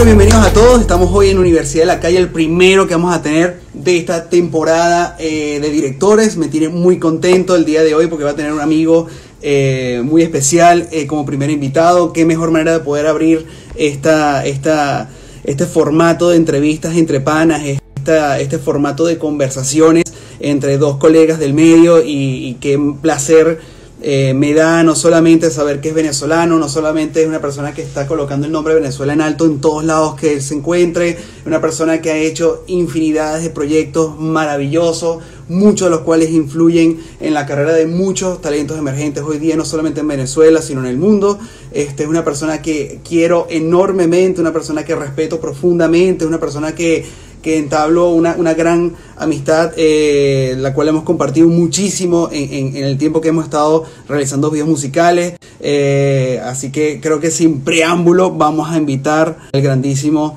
Bueno, bienvenidos a todos. Estamos hoy en Universidad de la Calle, el primero que vamos a tener de esta temporada de directores. Me tiene muy contento el día de hoy porque va a tener un amigo muy especial como primer invitado. Qué mejor manera de poder abrir este formato de entrevistas entre panas, este formato de conversaciones entre dos colegas del medio y qué placer me da no solamente saber que es venezolano, no solamente es una persona que está colocando el nombre de Venezuela en alto en todos lados que él se encuentre, una persona que ha hecho infinidades de proyectos maravillosos, muchos de los cuales influyen en la carrera de muchos talentos emergentes hoy día, no solamente en Venezuela, sino en el mundo. Es una persona que quiero enormemente, una persona que respeto profundamente, una persona que entabló una gran amistad, la cual hemos compartido muchísimo en el tiempo que hemos estado realizando videos musicales. Así que creo que sin preámbulo vamos a invitar al grandísimo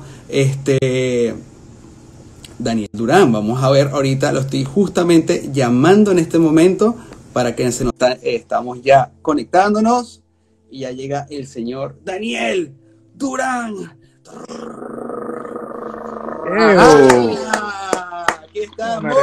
Daniel Durán. Vamos a ver ahorita, lo estoy justamente llamando en este momento para que se nos estamos ya conectándonos y ya llega el señor Daniel Durán. Aquí estamos.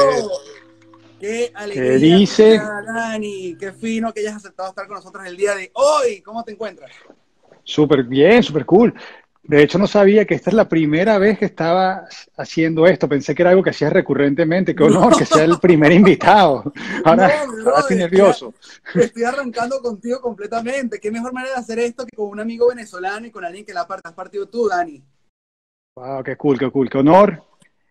Qué alegría. ¿Qué dice? Dani, qué fino que hayas aceptado estar con nosotros el día de hoy. ¿Cómo te encuentras? Súper bien, súper cool. De hecho, no sabía que esta es la primera vez que estaba haciendo esto. Pensé que era algo que hacías recurrentemente. Qué honor que sea el primer invitado. Ahora estoy nervioso. Estoy arrancando contigo completamente. Qué mejor manera de hacer esto que con un amigo venezolano y con alguien que has partido tú, Dani. Wow, qué cool, qué cool, qué honor.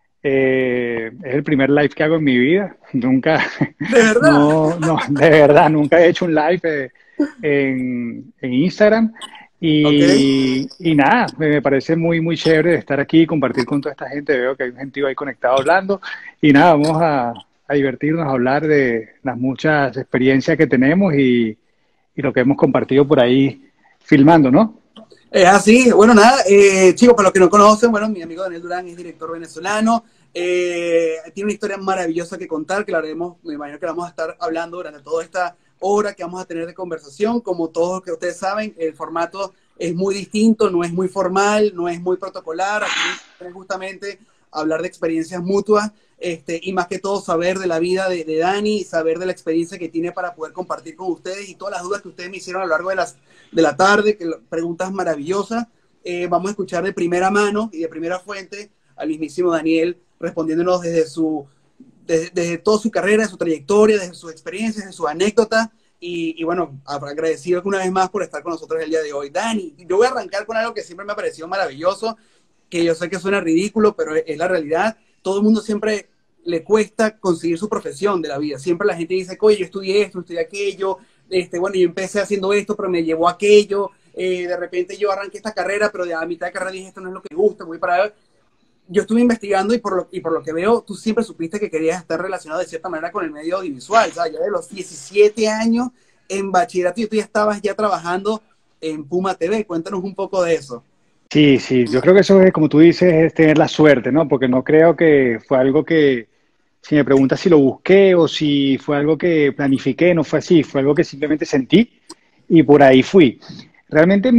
Es el primer live que hago en mi vida. Nunca, ¿De verdad? no, de verdad, nunca he hecho un live en Instagram. Y nada, me parece muy, muy chévere estar aquí y compartir con toda esta gente. Veo que hay un gentío ahí conectado hablando. Y nada, vamos a divertirnos, a hablar de las muchas experiencias que tenemos y lo que hemos compartido por ahí filmando, ¿no? Es así, bueno, nada, chicos, para los que no conocen, bueno, mi amigo Daniel Durán es director venezolano, tiene una historia maravillosa que contar, que la haremos, me imagino que la vamos a estar hablando durante toda esta hora que vamos a tener de conversación. Como todos que ustedes saben, el formato es muy distinto, no es muy formal, no es muy protocolar, aquí es justamente hablar de experiencias mutuas, y más que todo saber de la vida de Dani, saber de la experiencia que tiene para poder compartir con ustedes y todas las dudas que ustedes me hicieron a lo largo de la tarde, preguntas maravillosas. Vamos a escuchar de primera mano y de primera fuente al mismísimo Daniel respondiéndonos desde toda su carrera, de su trayectoria, desde sus experiencias, de sus anécdotas. Y bueno, agradecido una vez más por estar con nosotros el día de hoy. Dani, yo voy a arrancar con algo que siempre me ha parecido maravilloso, que yo sé que suena ridículo, pero es la realidad. Todo el mundo siempre le cuesta conseguir su profesión de la vida. Siempre la gente dice, oye, yo estudié esto, estudié aquello, bueno, yo empecé haciendo esto, pero me llevó a aquello, de repente yo arranqué esta carrera, pero a mitad de carrera dije, esto no es lo que me gusta, voy para ver. Yo estuve investigando y por lo que veo, tú siempre supiste que querías estar relacionado de cierta manera con el medio audiovisual, ¿sabes? Ya de los 17 años en bachillerato, y tú ya estabas ya trabajando en Puma TV. Cuéntanos un poco de eso. Sí, sí, yo creo que eso es, como tú dices, es tener la suerte, ¿no? Porque no creo que fue algo que, si me preguntas si lo busqué o si fue algo que planifiqué, no fue así, fue algo que simplemente sentí y por ahí fui. Realmente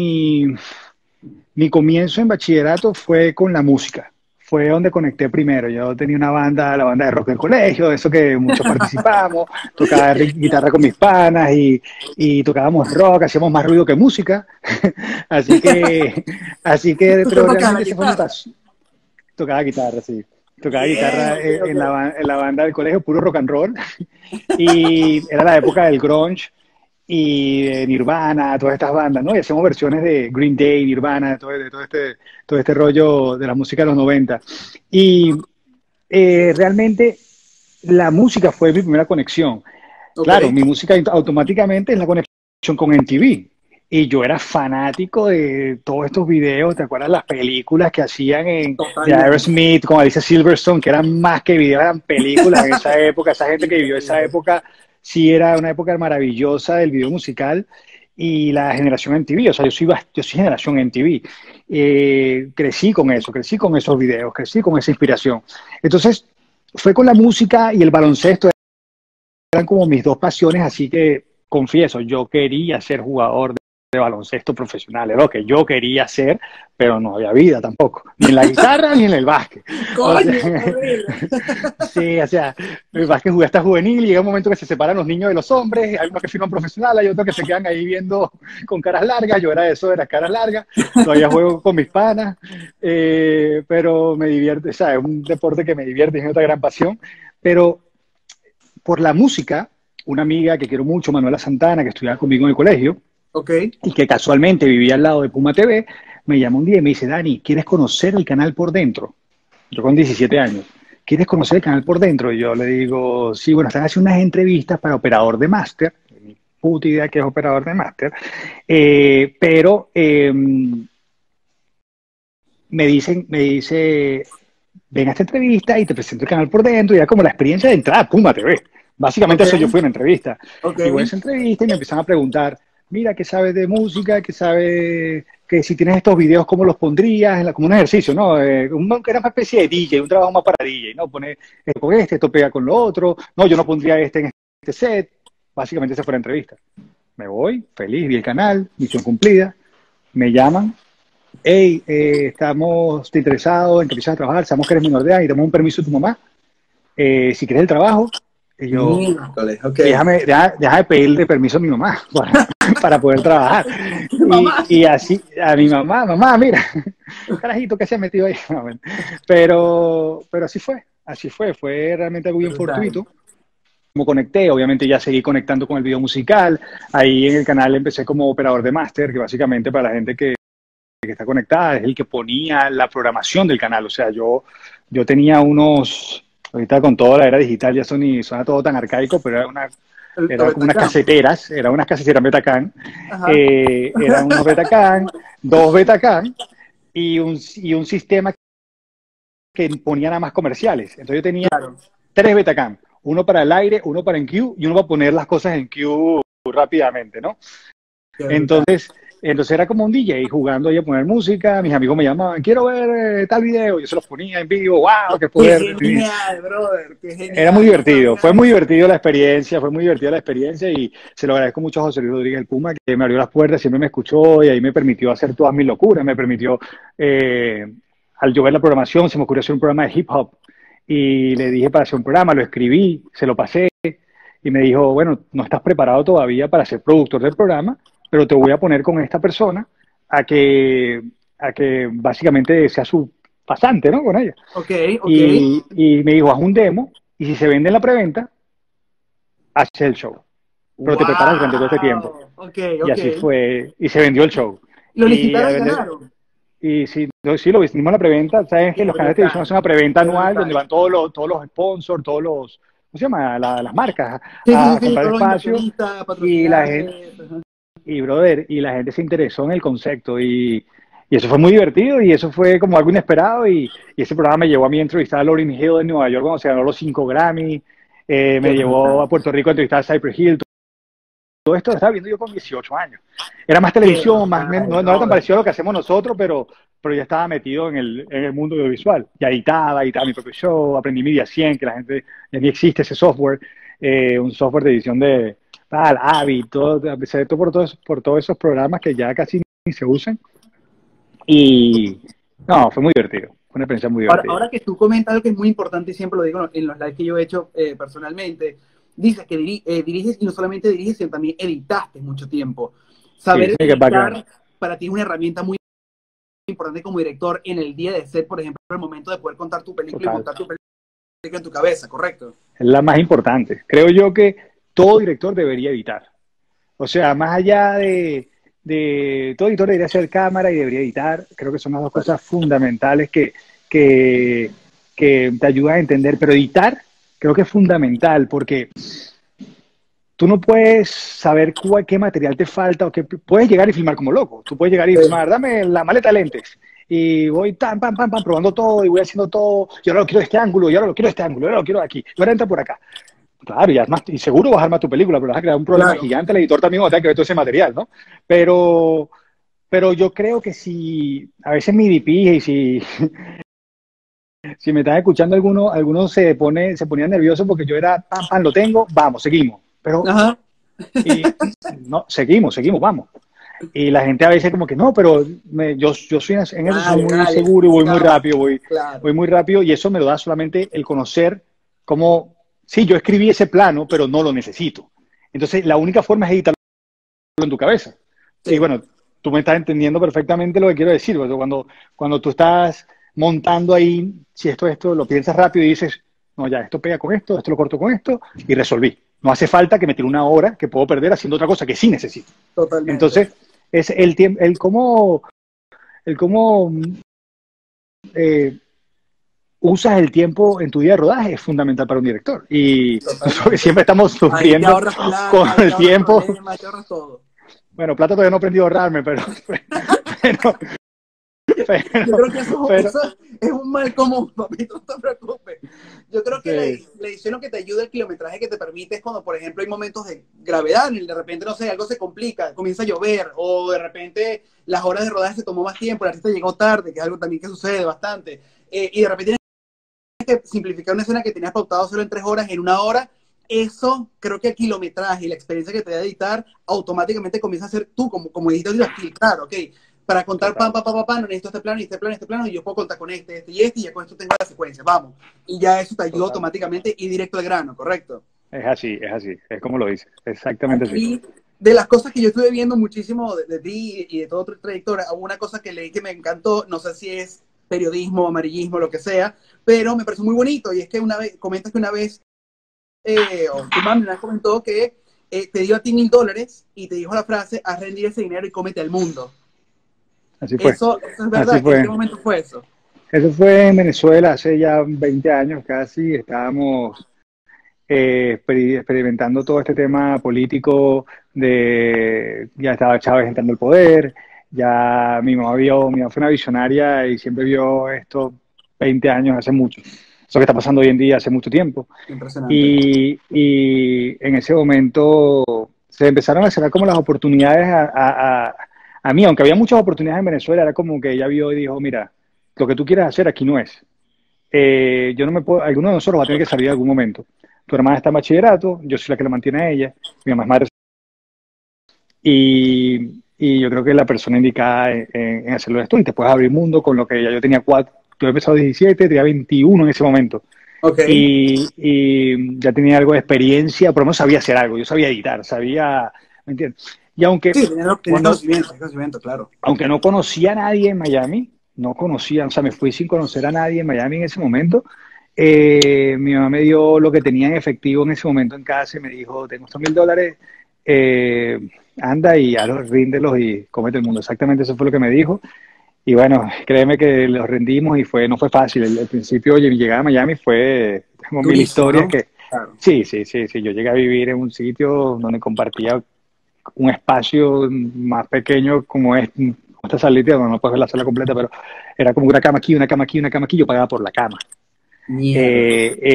mi comienzo en bachillerato fue con la música. Fue donde conecté primero. Yo tenía una banda, la banda de rock del colegio, eso que muchos participamos, tocaba guitarra con mis panas y tocábamos rock, hacíamos más ruido que música. así que, pero realmente se fue mi paso. Tocaba guitarra, sí. Tocaba guitarra en la banda del colegio, puro rock and roll. Y era la época del grunge y de Nirvana, todas estas bandas, ¿no? Y hacíamos versiones de Green Day, Nirvana, todo este rollo de la música de los 90. Y realmente la música fue mi primera conexión. Claro, mi música automáticamente es la conexión con MTV. Y yo era fanático de todos estos videos, ¿te acuerdas las películas que hacían de Aerosmith con Alicia Silverstone, que eran más que videos, eran películas en esa época? Esa gente que vivió esa época, sí era una época maravillosa del video musical y la generación MTV, o sea, yo soy generación MTV. Crecí con eso, crecí con esos videos, crecí con esa inspiración. Entonces, fue con la música y el baloncesto, eran como mis dos pasiones, así que confieso, yo quería ser jugador de baloncesto profesional, era lo que yo quería hacer, pero no había vida tampoco, ni en la guitarra ni en el básquet. O Coño, sea, horrible. sí, o sea, el básquet jugué hasta juvenil y llega un momento que se separan los niños de los hombres, hay unos que firman profesional, hay otros que se quedan ahí viendo con caras largas, yo era de eso, de las caras largas, todavía juego con mis panas, pero me divierte, o sea, es un deporte que me divierte, es otra gran pasión, pero por la música, una amiga que quiero mucho, Manuela Santana, que estudiaba conmigo en el colegio, Ok. y que casualmente vivía al lado de Puma TV, me llama un día y me dice, Dani, ¿quieres conocer el canal por dentro? Yo con 17 años. ¿Quieres conocer el canal por dentro? Y yo le digo, sí, bueno, están haciendo unas entrevistas para operador de máster. Ni puta idea que es operador de máster. Pero me dice, ven a esta entrevista y te presento el canal por dentro. Y era como la experiencia de entrada a Puma TV. Básicamente Ok. eso yo fui a una entrevista. Ok. Y voy a esa entrevista y me empiezan a preguntar, mira, ¿qué sabes de música? ¿Qué sabes? Que si tienes estos videos, ¿cómo los pondrías? Como un ejercicio, ¿no? Era una especie de DJ, un trabajo más para DJ, ¿no? Poner esto con esto pega con lo otro. No, yo no pondría este en este set. Básicamente esa fue la entrevista. Me voy, feliz, vi el canal, misión cumplida. Me llaman, hey, estamos interesados en que empieces a trabajar, sabemos que eres menor de edad y tenemos un permiso de tu mamá. Si quieres el trabajo, y yo, Miércoles, ok. deja de pedirle permiso a mi mamá para poder trabajar. Mamá. Y así, a mi mamá, mira, carajito que se ha metido ahí. Pero así fue realmente algo bien fortuito. Como conecté, obviamente ya seguí conectando con el video musical, ahí en el canal empecé como operador de máster, que básicamente para la gente que está conectada es el que ponía la programación del canal, o sea, yo tenía unos, ahorita con toda la era digital ya suena todo tan arcaico, pero era como unas caseteras Betacam, Ajá. eran unos Betacam, dos Betacam y un sistema que ponía nada más comerciales. Entonces yo tenía Claro. tres Betacam, uno para el aire, uno para en queue y uno para poner las cosas en queue rápidamente, ¿no? Qué brutal. Entonces era como un DJ jugando ahí a poner música, mis amigos me llamaban, quiero ver tal video, yo se los ponía en vivo, wow, qué Qué poder. genial, brother. Qué Era muy genial. No divertido, sabía fue muy eso. divertido la experiencia, fue muy divertida la experiencia y se lo agradezco mucho a José Luis Rodríguez el Puma, que me abrió las puertas, siempre me escuchó y ahí me permitió hacer todas mis locuras, me permitió, al yo ver la programación, se me ocurrió hacer un programa de hip hop y le dije para hacer un programa, lo escribí, se lo pasé y me dijo, bueno, no estás preparado todavía para ser productor del programa, pero te voy a poner con esta persona a que, a que básicamente sea su pasante, ¿no? Con ella. Ok, ok. Y me dijo, haz un demo y si se vende en la preventa, haces el show. Pero te preparas durante todo este tiempo. Wow. Ok, Y ok. así fue, y se vendió el show. Lo Y, a licitaron y vender, ganaron. y sí, sí, lo hicimos en la preventa. Sabes que Qué los canales de televisión brutal. hacen una preventa Qué anual donde brutal. van todos los sponsors, todos los, ¿cómo se llama? Las marcas Sí, sí, sí, a sí, comprar todos los espacio. inversionistas, Y la gente, patrocinantes. Ajá. brother, y la gente se interesó en el concepto y eso fue muy divertido y eso fue como algo inesperado y ese programa me llevó a mí a entrevistar a Lauryn Hill en Nueva York cuando se ganó los 5 Grammy, Qué me llevó brutal. a Puerto Rico a entrevistar a Cypress Hill, todo esto lo estaba viendo yo con 18 años. Era más Qué televisión, brutal, no era tan brother. parecido a lo que hacemos nosotros, pero ya estaba metido en el mundo audiovisual. Ya editaba mi propio show, aprendí Media 100, que la gente, ya ni existe ese software, un software de edición de tal, Avi, todo, empecé por todos esos programas que ya casi ni se usan. Y no, fue muy divertido, fue una experiencia muy divertida. Ahora que tú comentas algo que es muy importante y siempre lo digo en los lives que yo he hecho personalmente, dices que diriges y no solamente diriges, sino también editaste mucho tiempo. Sí, Saber sí, que bacán. editar para ti es una herramienta muy importante como director en el día de set, por ejemplo, el momento de poder contar tu película y Total. montar tu película en tu cabeza, ¿correcto? Es la más importante. Creo yo que todo director debería editar. O sea, más allá todo editor debería hacer cámara y debería editar. Creo que son las dos cosas fundamentales que, que te ayudan a entender. Pero editar creo que es fundamental porque tú no puedes saber qué material te falta o qué puedes llegar y filmar como loco. Tú puedes llegar y filmar, dame la maleta de lentes. Y voy tan, pam, pam, pam, probando todo y voy haciendo todo. Y ahora lo quiero de este ángulo, y ahora lo quiero de este ángulo, y ahora lo quiero de aquí. Y ahora entra por acá. Claro, y seguro vas a armar tu película, pero vas a crear un problema Claro. gigante al editor también va a tener que ver todo ese material, ¿no? Pero, pero yo creo que si a veces mi DP y si me están escuchando algunos se ponían nerviosos porque yo era pam, pam, lo tengo, vamos, seguimos. Pero Ajá. y, no, seguimos, vamos. Y la gente a veces como que no, pero yo soy en eso soy Dale, muy dale, seguro y voy muy calma, rápido, claro, voy muy rápido y eso me lo da solamente el conocer cómo, sí, yo escribí ese plano, pero no lo necesito. Entonces, la única forma es editarlo en tu cabeza. Y sí, bueno, tú me estás entendiendo perfectamente lo que quiero decir. Porque cuando tú estás montando ahí, si esto, lo piensas rápido y dices, no, ya, esto pega con esto lo corto con esto y resolví. No hace falta que me tire una hora que puedo perder haciendo otra cosa que sí necesito. totalmente. Entonces, es el tiempo, el cómo eh, usas el tiempo en tu día de rodaje es fundamental para un director. Y nosotros Totalmente. siempre estamos Ahí te sufriendo ahorras plata, con ahí te el ahorras tiempo. problemas, te ahorras todo. Bueno, plata todavía no he aprendido a ahorrarme, pero, Yo pero, creo que eso es un mal común, papito, no te preocupes. Yo creo que sí, la edición lo que te ayuda, el kilometraje que te permite es cuando, por ejemplo, hay momentos de gravedad, en el de repente, no sé, algo se complica, comienza a llover, o de repente las horas de rodaje se tomó más tiempo, el artista llegó tarde, que es algo también que sucede bastante, y de repente tienes que simplificar una escena que tenías pautado solo en 3 horas, en 1 hora. Eso creo que el kilometraje y la experiencia que te da editar automáticamente comienza a ser tú como editor de filtrar, ok, para contar total. no necesito este plano, y este plano, este plano, y yo puedo contar con este, y ya con esto tengo la secuencia, vamos. Y ya eso te ayuda Total. automáticamente y directo al grano, ¿correcto? Es así, es como lo dices, exactamente así. Aquí, de las cosas que yo estuve viendo muchísimo de ti y de toda tu trayectoria, una cosa que leí que me encantó, no sé si es periodismo, amarillismo, lo que sea, pero me pareció muy bonito, y es que una vez, comentas que una vez, o tu mami me comentó que te dio a ti $1000 y te dijo la frase, haz rendir ese dinero y cómete al mundo. Así fue, Eso es así verdad. ¿En qué fue. momento fue eso? Eso fue en Venezuela hace ya 20 años casi. Estábamos experimentando todo este tema político ya estaba Chávez entrando al poder, ya mi mamá fue una visionaria y siempre vio esto 20 años hace mucho. Eso que está pasando hoy en día hace mucho tiempo. Impresionante. Y en ese momento se empezaron a cerrar como las oportunidades a mí, aunque había muchas oportunidades en Venezuela, era como que ella vio y dijo, mira, lo que tú quieres hacer aquí no es. Yo no me puedo, alguno de nosotros va a tener que salir en algún momento. Tu hermana está en bachillerato, yo soy la que la mantiene a ella, mi mamá es madre. Y yo creo que la persona indicada en hacerlo esto, y te puedes abrir mundo con lo que ya yo tenía 4, yo he empezado 17, tenía 21 en ese momento. Ok. Y ya tenía algo de experiencia, por lo menos sabía hacer algo, yo sabía editar, sabía, ¿me entiendes? Y Sí, tenés cuando, conocimiento, claro. aunque no conocía a nadie en Miami, no conocía, o sea, me fui sin conocer a nadie en Miami en ese momento. Mi mamá me dio lo que tenía en efectivo en ese momento en casa y me dijo, tengo estos $1000, eh, anda y ya los ríndelos y cómete el mundo. Exactamente eso fue lo que me dijo. Y bueno, créeme que los rendimos y no fue fácil. El principio, oye, mi llegada a Miami tengo mil Durísimo, historias ¿no? que, Claro. sí, sí, sí, sí, yo llegué a vivir en un sitio donde compartía un espacio más pequeño como es esta salita, no puedes ver la sala completa, pero era como una cama aquí, una cama aquí, una cama aquí, yo pagaba por la cama. Mierda.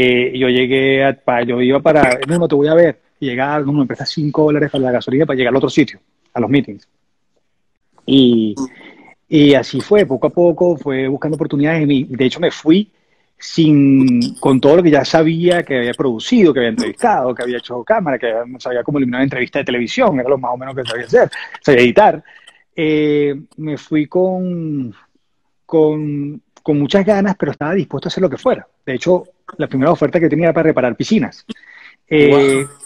Yo iba no, no te voy a ver, y llegaba, no, me presta $5 para la gasolina para llegar al otro sitio, a los meetings. Y, y así fue, poco a poco, fue buscando oportunidades, de hecho me fui con todo lo que ya sabía que había producido, que había entrevistado, que había hecho cámara, sabía cómo eliminar una entrevista de televisión, era lo más o menos que sabía hacer, sabía editar. Me fui con muchas ganas, pero estaba dispuesto a hacer lo que fuera. De hecho, la primera oferta que tenía era para reparar piscinas. Wow. Eh,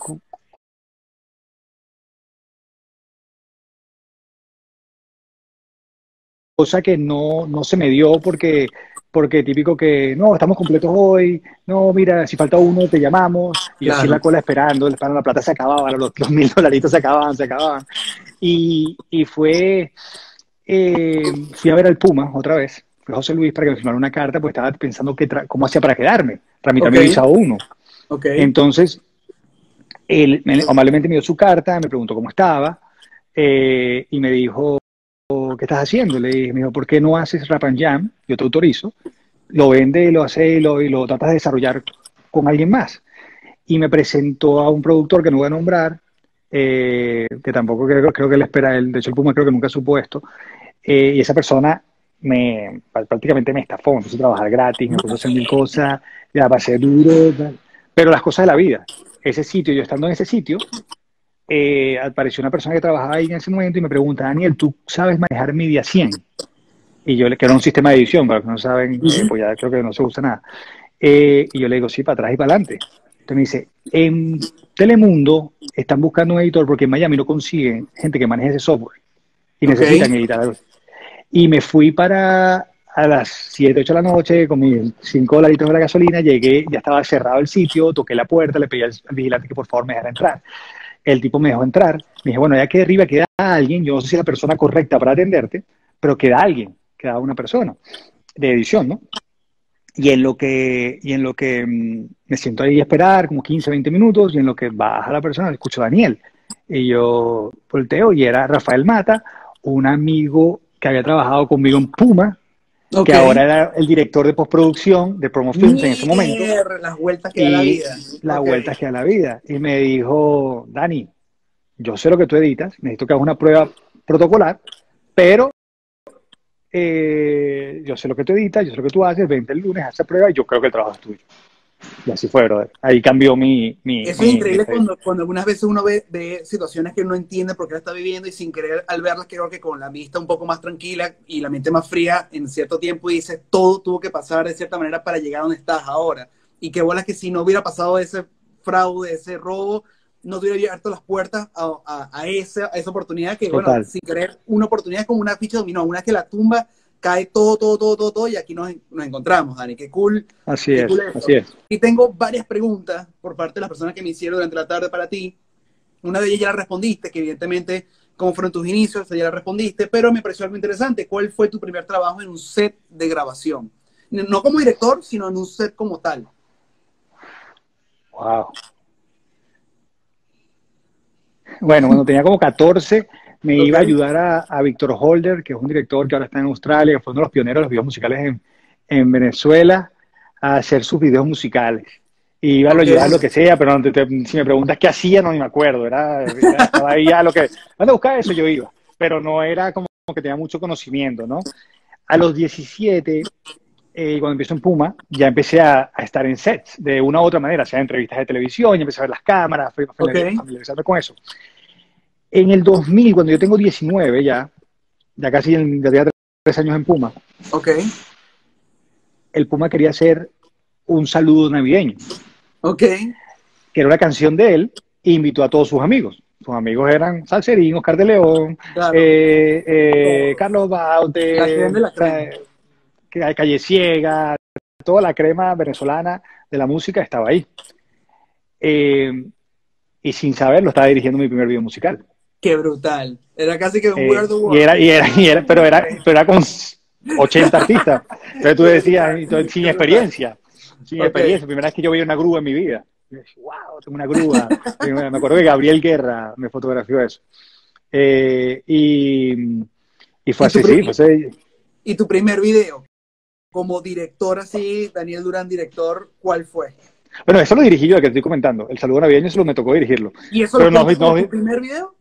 Cosa que no se me dio porque típico que, no, estamos completos hoy, no, mira, si falta uno, te llamamos, y yo así en la Claro. cola esperando, la plata se acababa, los $1000 se acababan, se acababan. Fui a ver al Puma otra vez, fui a José Luis para que me firmara una carta, pues estaba pensando cómo hacía para quedarme, tramitar Ok, mi visado uno. ok. Entonces, él amablemente me dio su carta, me preguntó cómo estaba, y me dijo, ¿qué estás haciendo? Le dije, me dijo, ¿por qué no haces Rap and Jam? Yo te autorizo. Lo vende, lo hace y lo tratas de desarrollar con alguien más. Y me presentó a un productor que no voy a nombrar, que tampoco creo que él espera, de hecho el Puma creo que nunca supo esto, y esa persona prácticamente me estafó, me puso a trabajar gratis, me puso a hacer mil cosas, ya pasé duro, tal. Pero las cosas de la vida. Ese sitio, yo estando en ese sitio, apareció una persona que trabajaba ahí en ese momento y me pregunta, Daniel, ¿tú sabes manejar Media 100? Y yo le que era un sistema de edición, para los que no saben, pues ya creo que no se usa nada. Y yo le digo, sí, para atrás y para adelante. Entonces me dice, en Telemundo están buscando un editor porque en Miami no consiguen gente que maneje ese software y Ok. necesitan editar algo. Y me fui para a las 7 8 de la noche con mis $5 de la gasolina, llegué, ya estaba cerrado el sitio, toqué la puerta, le pedí al vigilante que por favor me dejara entrar. El tipo me dejó entrar, me dije, bueno, ya que arriba queda alguien, yo no sé si es la persona correcta para atenderte, pero queda alguien, queda una persona de edición, ¿no? Y en lo que me siento ahí a esperar, como 15, 20 minutos, y en lo que baja la persona, escucho a Daniel. Y yo volteo y era Rafael Mata, un amigo que había trabajado conmigo en Puma, que Ok. ahora era el director de postproducción de Promo Films en ese momento, Las vueltas que da la y vida. la Ok. vuelta que da la vida. Y me dijo, Dani, yo sé lo que tú editas, necesito que hagas una prueba protocolar, pero yo sé lo que tú editas, yo sé lo que tú haces, vente el lunes a esa prueba y yo creo que el trabajo es tuyo. Y así fue, brother. Ahí cambió Eso es mi increíble fe. cuando algunas veces uno ve situaciones que uno entiende por qué la está viviendo y sin querer al verlas creo que con la vista un poco más tranquila y la mente más fría en cierto tiempo dices todo tuvo que pasar de cierta manera para llegar a donde estás ahora. Y qué bolas que si no hubiera pasado ese fraude, ese robo, no te hubiera abierto las puertas a esa oportunidad que, bueno, Total. sin querer, una oportunidad es como una ficha de dominó, una que la tumba, cae todo, todo, todo, todo, todo y aquí nos encontramos, Dani. Así Qué cool es, así eso. es. Y tengo varias preguntas por parte de las personas que me hicieron durante la tarde para ti. Una de ellas ya la respondiste, que evidentemente, cómo fueron tus inicios, ya la respondiste, pero me pareció algo interesante. ¿Cuál fue tu primer trabajo en un set de grabación? No como director, sino en un set como tal. Wow. Bueno, cuando tenía como 14, me ¿Ok? iba a ayudar a Víctor Holder, que es un director que ahora está en Australia, que fue uno de los pioneros de los videos musicales en Venezuela, a hacer sus videos musicales. Y iba a ¿Ok? ayudar a lo que sea, pero si me preguntas qué hacía, no ni me acuerdo. Estaba ahí a lo que, cuando buscaba eso yo iba, pero no era como que tenía mucho conocimiento, ¿no? A los 17, cuando empiezo en Puma, ya empecé a estar en sets de una u otra manera, sea entrevistas de televisión, ya empecé a ver las cámaras, ¿Ok? familiarizarme con eso. En el 2000, cuando yo tengo 19 ya casi ya tenía 3 años en Puma, ¿Ok? el Puma quería hacer un saludo navideño, ¿Ok? que era una canción de él, e invitó a todos sus amigos. Sus amigos eran Salserín, Oscar de León, Claro. Carlos La Baute, crema de la crema. Calle Ciega, toda la crema venezolana de la música estaba ahí. Eh, y sin saberlo, estaba dirigiendo mi primer video musical. Qué brutal. Era casi que un We Are the World. Pero era con 80 artistas. Entonces tú Qué decías, brutal. entonces, Qué brutal. sin Ok. experiencia, primera vez que yo veía una grúa en mi vida. Y yo decía, wow, tengo una grúa. Y me acuerdo que Gabriel Guerra me fotografió eso. Eh, y, y fue ¿Y tu, así, sí, fue así. y tu primer video como director así, Daniel Durán, director, ¿cuál fue? Bueno, eso lo dirigí yo, el que te estoy comentando. El saludo navideño solo me tocó dirigirlo. ¿Y eso lo Pero no, cuentas como no, tu primer video?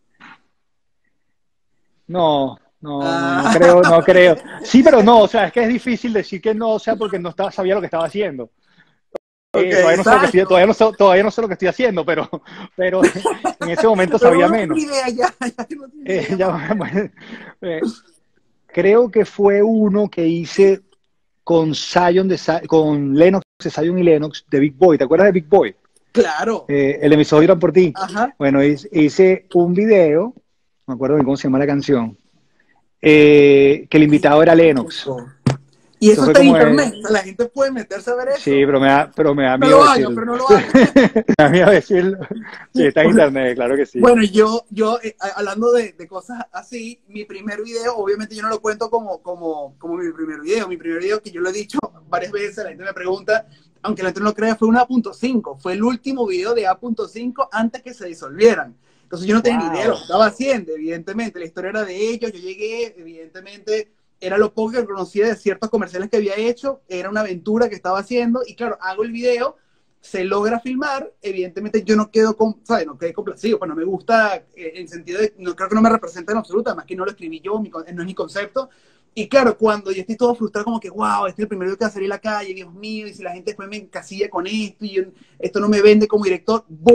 no Ah, creo, no creo. Sí, pero no, o sea, es que es difícil decir que no, o sea, porque no estaba, sabía lo que estaba haciendo. ok, Todavía no sé lo que estoy, exacto. todavía no sé lo que estoy haciendo, pero en ese momento Pero sabía uno no tiene menos. idea ya, ya uno tiene idea Ya, más o menos. bueno, eh, creo que fue uno que hice con con Lennox, Zion y Lennox de Big Boy. ¿Te acuerdas de Big Boy? Claro. El emisor Irán por ti. Ajá. Bueno, hice un video, no me acuerdo ni cómo se llama la canción, que el invitado era Lennox. Y Eso eso fue está en como, internet. O sea, la gente puede meterse a ver sí, eso. pero me da No miedo lo hagan, decirlo. pero no lo hagan. Me da miedo decirlo. Sí, está en internet, claro que sí. Bueno, hablando de cosas así, mi primer video, obviamente yo no lo cuento como mi primer video. Mi primer video, que yo lo he dicho varias veces, la gente me pregunta, aunque la gente no lo crea, fue un A.5. Fue el último video de A.5 antes que se disolvieran. Entonces yo no tenía ni idea de lo que Wow. estaba haciendo, evidentemente. La historia era de ellos, yo llegué, evidentemente, era lo poco que conocía de ciertos comerciales que había hecho, era una aventura que estaba haciendo, y claro, hago el video, se logra filmar, evidentemente yo no quedo ¿sabes? No quedé complacido, pues no me gusta en sentido de, no creo que no me representa en absoluto, además que no lo escribí yo, no es mi concepto. Y claro, cuando yo estoy todo frustrado, como que, wow, este es el primer video que va a salir a la calle, Dios mío, y si la gente después me encasilla con esto, y esto no me vende como director, boom,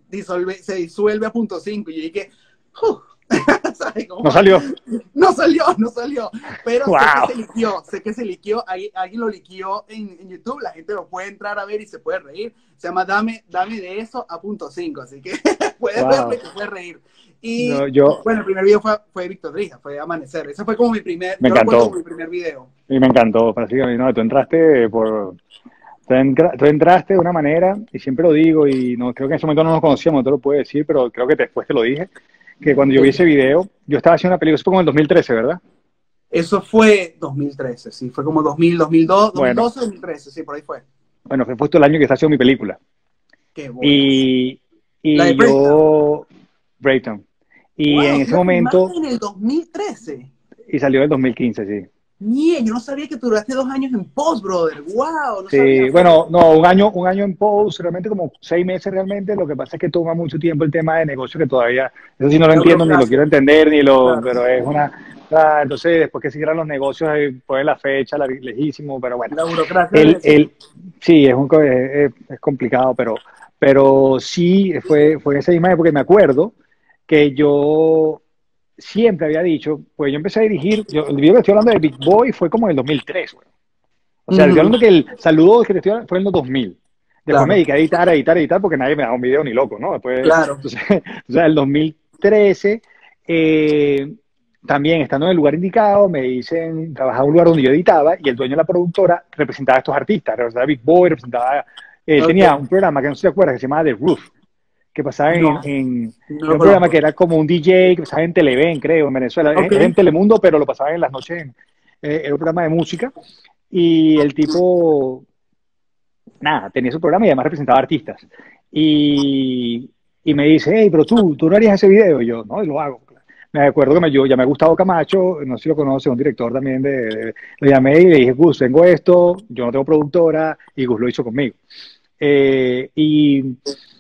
se disuelve a punto 5. Y yo dije, "Uf", ¿sabes cómo? No salió. No salió. Pero Wow. sé que se liqueó, alguien lo liqueó en YouTube, la gente lo puede entrar a ver y se puede reír. Se llama Dame de eso a punto 5, así que puedes verlo Wow. y te puedes reír. Y No, yo bueno, el primer video fue Víctor Drija, fue Amanecer. Ese fue como mi primer, me yo lo cuento encantó como mi primer video. y me encantó. Prácticamente, no, tú entraste por, tú entraste de una manera, y siempre lo digo, y no creo que en ese momento no nos conocíamos, no te lo puedo decir, pero creo que después te lo dije, que cuando yo vi ese video, yo estaba haciendo una película, eso fue como en el 2013, ¿verdad? Eso fue 2013, sí, fue como 2000, 2002, Bueno, 2012, 2013, sí, por ahí fue. bueno, fue justo el año que estaba haciendo mi película. Qué bolas. Y, La de y Breakdown. yo, Brayton, y en Wow, tú ese la filmaste momento, en el 2013. y salió en el 2015, sí. Nie, yo no sabía que tú duraste 2 años en post, brother. Wow, no sabía. Sí, bueno, no, un año en post, realmente como 6 meses realmente. Lo que pasa es que toma mucho tiempo el tema de negocio que todavía, eso sí no lo La entiendo ni lo burocracia. quiero entender, Claro. pero es una, entonces después que se cierran los negocios, ponen la fecha, lejísimo, pero bueno, La burocracia el, de sí. el, sí, es complicado, pero sí fue esa misma época. Y me acuerdo que yo siempre había dicho, pues yo empecé a dirigir, el video que estoy hablando de Big Boy fue como en el 2003, güey. O sea, estoy Ujú, hablando que el saludo que te estoy hablando fue en los 2000. Después me claro, dediqué a editar, porque nadie me daba un video ni loco, ¿no? Después, claro. entonces, o sea, el 2013, eh, también estando en el lugar indicado, me dicen, trabajaba en un lugar donde yo editaba, y el dueño de la productora representaba a estos artistas, representaba a Big Boy, él Ok. tenía un programa que no sé si te acuerdas, que se llamaba The Roof, que pasaba No, no era lo un programa conozco. que era como un DJ, que pasaba en Televen, creo, en Venezuela, Ok. era en Telemundo, pero lo pasaba en las noches, era un programa de música, y el tipo, nada, tenía su programa y además representaba artistas. Y me dice, hey, pero tú no harías ese video. Y yo, no, y lo hago. Me acuerdo que yo ya me ha gustado Camacho, no sé si lo conoce, un director también lo llamé y le dije, Gus, tengo esto, yo no tengo productora, y Gus lo hizo conmigo. Y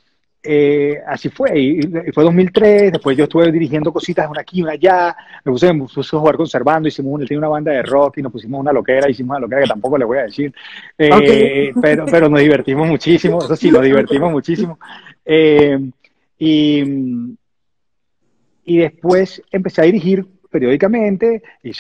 así fue, y fue 2003. Después yo estuve dirigiendo cositas, una aquí, una allá, me puse a jugar conservando, él tenía una banda de rock y nos pusimos una loquera, hicimos una loquera que tampoco le voy a decir, Ok. pero nos divertimos muchísimo, eso sí, nos divertimos muchísimo. Eh, y, y después empecé a dirigir periódicamente,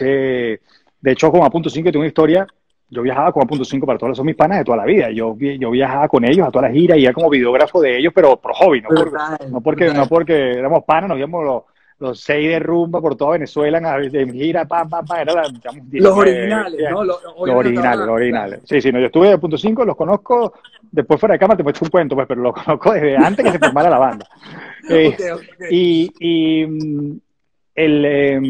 de hecho, con A.5 tengo una historia. Yo viajaba con A.5 para todos, son mis panas de toda la vida. Yo viajaba con ellos a todas las giras y era como videógrafo de ellos, pero por hobby, Brutal, no brutal. porque éramos panas, nos íbamos los 6 de rumba por toda Venezuela en gira, pam, pam, pam, era digamos, Los 19, originales, ¿no? los Obviamente estaban originales, los claro. originales. Sí, sí, no, yo estuve de A.5, los conozco, después fuera de cámara te he hecho un cuento, pues, pero los conozco desde antes que se formara la banda. Eh, Ok, ok. y el,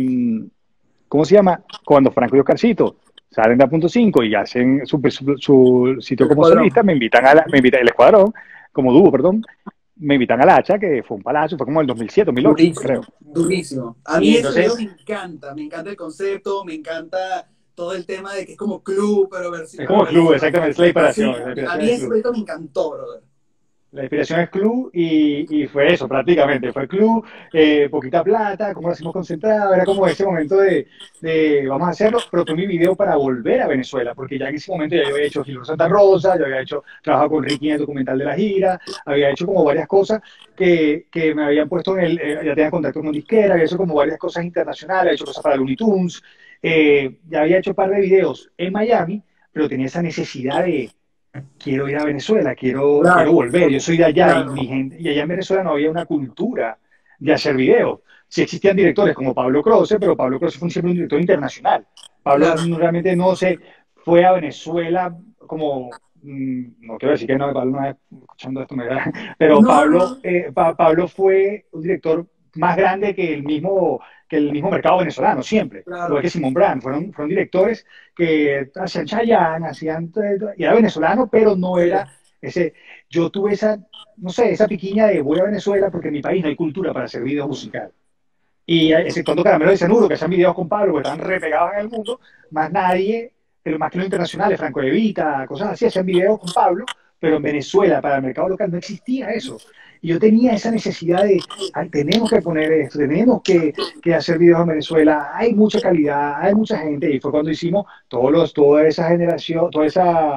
¿cómo se llama? Cuando Franco y Oscarcito salen de A.5 y hacen su sitio El como escuadrón. solista, me invitan el escuadrón, como dúo, perdón, me invitan al Hacha, que fue un palacio, fue como el 2007, 2008, creo. Durísimo, durísimo. A Y mí ese entonces, video me encanta el concepto, me encanta todo el tema de que es como club, es pero como club, versión. exactamente, es la Sí, inspiración, a mí ese proyecto me encantó, brother. La inspiración es club y fue eso prácticamente, fue club, poquita plata, como lo hacemos concentrado, era como ese momento de vamos a hacerlo, pero fue mi video para volver a Venezuela, porque ya en ese momento ya yo había hecho Gil Santa Rosa, yo había hecho, trabajado con Ricky en el documental de la gira, había hecho como varias cosas que me habían puesto ya tenía contacto con disquera, había hecho como varias cosas internacionales, había hecho cosas para Looney Tunes, ya había hecho un par de videos en Miami, pero tenía esa necesidad de quiero ir a Venezuela, quiero Claro, volver, yo soy de allá y claro. mi gente, y allá en Venezuela no había una cultura de hacer videos. Sí existían directores como Pablo Croce, pero Pablo Croce fue siempre un director internacional. Pablo Claro. realmente no se fue a Venezuela como, no quiero decir que no, Pablo no es escuchando esto, pero No, no, Pablo fue un director más grande que el mismo mercado venezolano, siempre. Igual claro. que Simón Brand, fueron directores que hacían Chayanne, y era venezolano, pero no Sí. era ese, yo tuve esa, no sé, esa piquiña de voy a Venezuela porque en mi país no hay cultura para hacer video musical. Y exceptuando Caramelo de Cianuro, que hacían videos con Pablo, que estaban repegados en el mundo, más nadie, pero más que los internacionales, Franco De Vita, cosas así, hacían videos con Pablo, pero en Venezuela, para el mercado local, no existía eso. Y yo tenía esa necesidad de, ay, tenemos que poner esto, tenemos que hacer videos en Venezuela, hay mucha calidad, hay mucha gente, y fue cuando hicimos toda esa generación, toda esa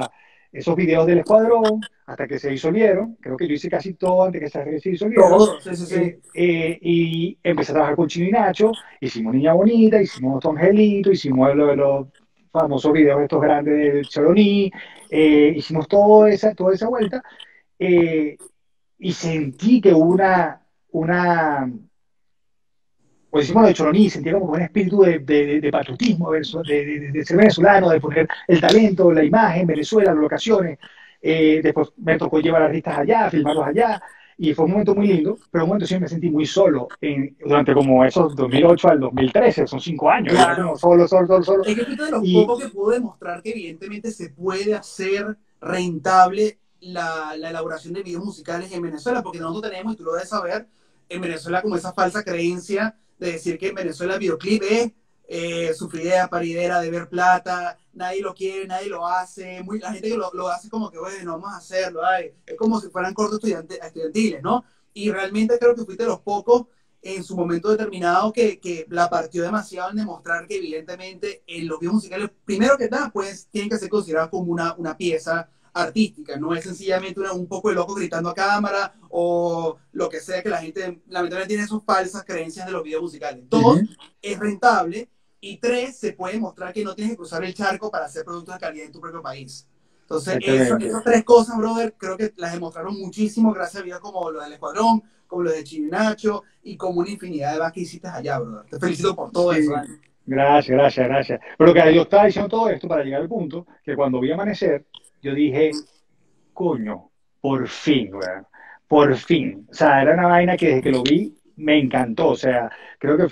esos videos del Escuadrón hasta que se disolvieron. Creo que yo hice casi todo antes que se disolvieron. Todo, sí, sí, sí. Y empecé a trabajar con Chino y Nacho. Hicimos Niña Bonita, hicimos Tu Angelito, hicimos lo de los famosos videos estos grandes de Choroní. Hicimos toda esa vuelta. eh, y sentí que una pues hicimos lo de Choroní, sentía como un espíritu de patriotismo, de ser venezolano, de poner el talento, la imagen, Venezuela, las locaciones. Después me tocó llevar artistas allá, filmarlos allá, y fue un momento muy lindo, pero un momento sí me sentí muy solo durante como esos 2008 al 2013, son 5 años, era como Claro. solo, solo, solo, solo. Es que fuiste de los Y pocos que pudo demostrar que evidentemente se puede hacer rentable la elaboración de videos musicales en Venezuela, porque nosotros tenemos, y tú lo debes saber, en Venezuela como esa falsa creencia de decir que en Venezuela el videoclip es sufridera, paridera, de ver plata, nadie lo quiere, nadie lo hace, la gente que lo hace como que, bueno, vamos a hacerlo, ay, es como si fueran cortos estudiantiles, ¿no? Y realmente creo que fuiste de los pocos en su momento determinado que la partió demasiado en demostrar que evidentemente en los videos musicales, primero que nada, pues tienen que ser considerados como una pieza artística, no es sencillamente un poco de loco gritando a cámara o lo que sea, que la gente lamentablemente tiene esas falsas creencias de los videos musicales. Dos, ujú, es rentable, y tres, se puede mostrar que no tienes que cruzar el charco para hacer productos de calidad en tu propio país. Entonces, exactamente. esas tres cosas, brother, creo que las demostraron muchísimo gracias a videos como lo del Escuadrón, como lo de Chino y Nacho, y como una infinidad de más que hiciste allá, brother. Te felicito por todo eso, Sí, Dani. gracias, gracias, gracias. Pero que yo estaba diciendo todo esto para llegar al punto que cuando vi amanecer, yo dije, coño, por fin, weón, por fin. O sea, era una vaina que desde que lo vi me encantó. O sea, creo que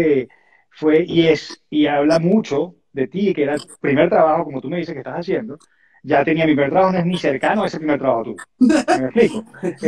y habla mucho de ti, que era el primer trabajo, como tú me dices que estás haciendo. Ya tenía mi primer trabajo, no es ni cercano a ese primer trabajo tuyo. ¿Me explico?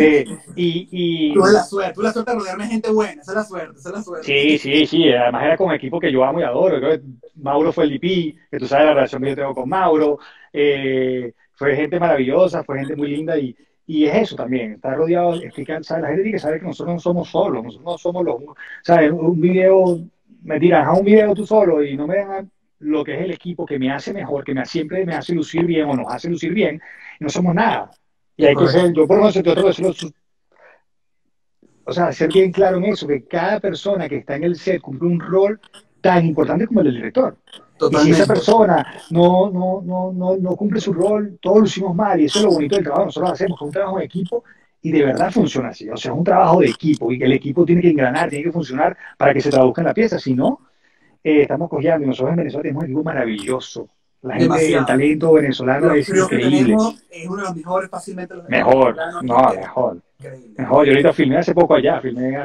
Y Tuve la suerte de rodearme de gente buena, esa es la suerte, esa es la suerte. sí, sí, sí. Además era con equipo que yo amo y adoro. Creo que Mauro fue el DP, que tú sabes la relación que yo tengo con Mauro. Fue gente maravillosa, fue gente muy linda y es eso también. Estar rodeado, explicar, ¿sabes? La gente tiene que saber que nosotros no somos solos, nosotros no somos ¿sabes? Un video, me tiran a un video tú solo y no me dan lo que es el equipo que me hace mejor, siempre me hace lucir bien o nos hace lucir bien, y no somos nada. Y Es hay que ser, correcto. yo por lo menos, yo trato de decirlo, o sea, ser bien claro en eso, que cada persona que está en el set cumple un rol tan importante como el del director. Y si esa Totalmente. persona no cumple su rol, todos lo hicimos mal. Y eso es lo bonito del trabajo. Nosotros lo hacemos, que es un trabajo de equipo y de verdad funciona así. O sea, es un trabajo de equipo y que el equipo tiene que engranar, tiene que funcionar para que se traduzca en la pieza. Si no, estamos cojeando. Y nosotros en Venezuela tenemos un equipo maravilloso. La gente, el Demasiado. talento venezolano Los es crews que increíble. tenemos es uno de los mejores, fácilmente los Mejor, venezolanos. no, mejor. Increíble, Mejor, yo increíble. ahorita filmé hace poco allá,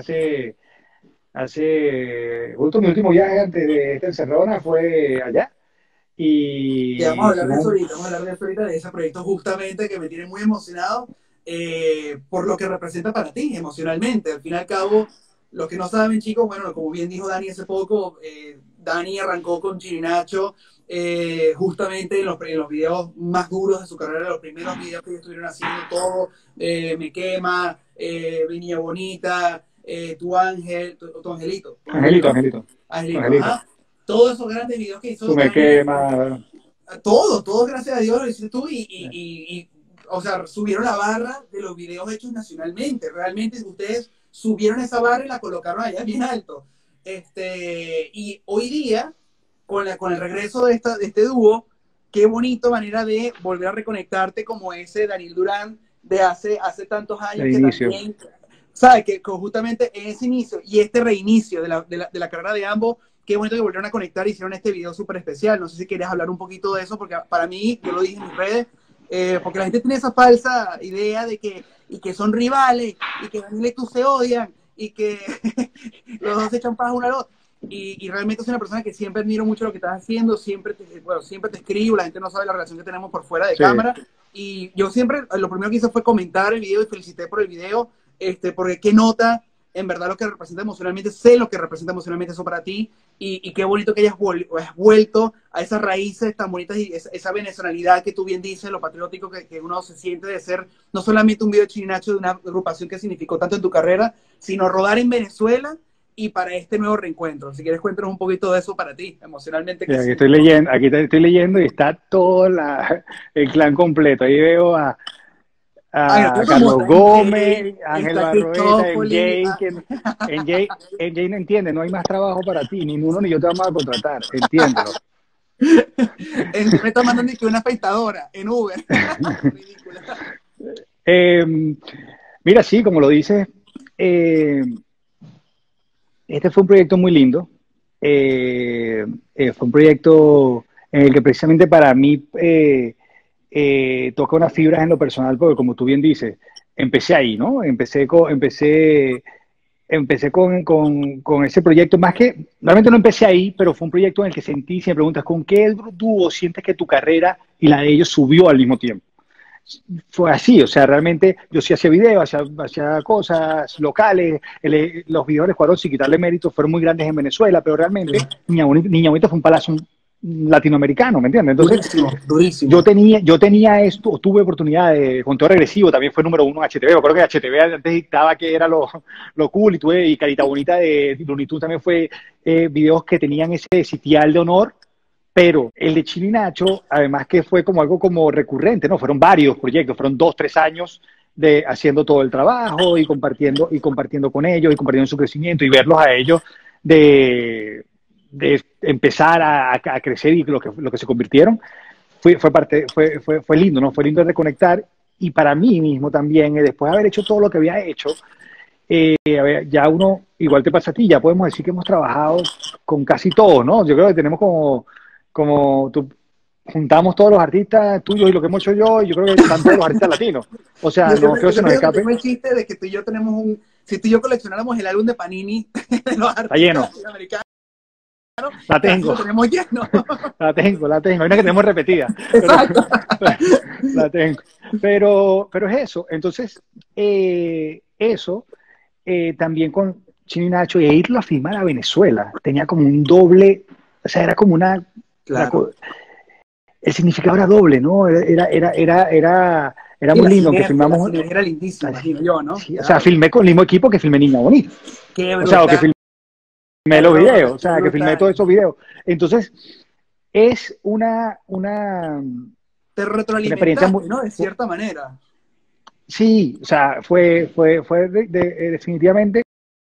justo mi último viaje antes de esta encerrona fue allá Que vamos a y hablar de hicimos eso ahorita, vamos a hablar de eso ahorita, de ese proyecto justamente que me tiene muy emocionado por lo que representa para ti emocionalmente. Al fin y al cabo, los que no saben, chicos, bueno, como bien dijo Dani hace poco, Dani arrancó con Chirinacho justamente en los videos más duros de su carrera, los primeros videos que ellos estuvieron haciendo, todo, Me Quema, Niña Bonita, Tu Ángel, tu Angelito, tu Angelito, Angelito, Angelito, Angelito, Angelito, ajá. Todos esos grandes videos que tú hizo me Dani, quemas, todo gracias a Dios lo hiciste tú o sea, subieron la barra de los videos hechos nacionalmente. Realmente ustedes subieron esa barra y la colocaron allá bien alto. Y hoy día, con el regreso de este dúo, qué bonito manera de volver a reconectarte como ese Daniel Durán de hace tantos años de que inicio. también, ¿sabes? Que justamente en ese inicio y este reinicio de la carrera de ambos, qué bonito que volvieron a conectar y hicieron este video súper especial. No sé si querías hablar un poquito de eso, porque para mí, yo lo dije en mis redes, porque la gente tiene esa falsa idea de que son rivales, y que Daniel y tú se odian, y que los dos se echan paja uno al otro. Y realmente soy una persona que siempre admiro mucho lo que estás haciendo, siempre te escribo, la gente no sabe la relación que tenemos por fuera de Sí, cámara, y yo siempre, lo primero que hice fue comentar el video y felicité por el video, porque qué nota en verdad lo que representa emocionalmente, sé lo que representa emocionalmente eso para ti, y qué bonito que hayas vuelto a esas raíces tan bonitas y esa venezolanidad que tú bien dices, lo patriótico que uno se siente de ser no solamente un video chirinacho de una agrupación que significó tanto en tu carrera, sino rodar en Venezuela y para este nuevo reencuentro. Si quieres, cuéntanos un poquito de eso para ti, emocionalmente. Sí, aquí estoy leyendo y está todo el clan completo. Ahí veo Ay, no, a todo el mundo Carlos está MJ, Gómez, Ángel está Barroeta, Cristófoli. MJ, MJ no entiende, no hay más trabajo para ti, ni uno ni yo te vamos a contratar, entiéndelo. Me está mandando que una afeitadora en Uber. Ridícula. Eh, Mira, sí, como lo dices, eh, este fue un proyecto muy lindo. Fue un proyecto en el que precisamente para mí toca unas fibras en lo personal, porque como tú bien dices, empecé ahí, ¿no? Empecé con ese proyecto, más que, realmente no empecé ahí, pero fue un proyecto en el que sentí, si me preguntas, ¿con qué dúo sientes que tu carrera y la de ellos subió al mismo tiempo? Fue así, o sea, realmente yo sí hacía videos, hacía cosas locales, los videos de Escuadrón, sin quitarle mérito, fueron muy grandes en Venezuela, pero realmente Sí. Niña Bonita fue un palazo latinoamericano, ¿me entiendes? Entonces, Durísimo, durísimo. yo tenía esto, tuve oportunidad de conteo regresivo, también fue número uno en HTV, me acuerdo que HTV antes dictaba que era lo cool, y Carita Bonita de Looney Tunes también fue videos que tenían ese sitial de honor, pero el de Chino y Nacho, además que fue como algo como recurrente, ¿no? Fueron varios proyectos, fueron 2, 3 años de haciendo todo el trabajo y compartiendo con ellos y compartiendo su crecimiento y verlos a ellos de empezar a crecer y lo que se convirtieron, fue lindo, ¿no? Fue lindo reconectar y para mí mismo también, después de haber hecho todo lo que había hecho, a ver, ya uno, igual te pasa a ti, ya podemos decir que hemos trabajado con casi todos, ¿no? Yo creo que tenemos juntamos todos los artistas tuyos y lo que hemos hecho yo, y yo creo que están todos los artistas latinos. O sea, no creo Yo que se nos siempre digo que escape. tengo el chiste de que tú y yo tenemos si tú y yo coleccionáramos el álbum de Panini de los Está artistas lleno, latinoamericanos, la casi tengo, lo tenemos lleno. la tengo. Hay una que tenemos repetida, pero Exacto. la tengo. Pero es eso. Entonces, eso también con Chino y Nacho, e irlo a filmar a Venezuela, tenía como un doble, o sea, era como Claro. el significado era doble, ¿no? Era Y muy lindo, aunque la filmamos, sinergia era lindísima, imagino yo, ¿no? sí, o sea, Claro. filmé con el mismo equipo que filmé Niña Bonita, Qué o sea, o que brutal, filmé los videos, brother, o qué sea, que filmé brutal. todos esos videos. Entonces, es una Te experiencia muy, retroalimentaste, ¿no? De cierta manera. sí, o sea, fue definitivamente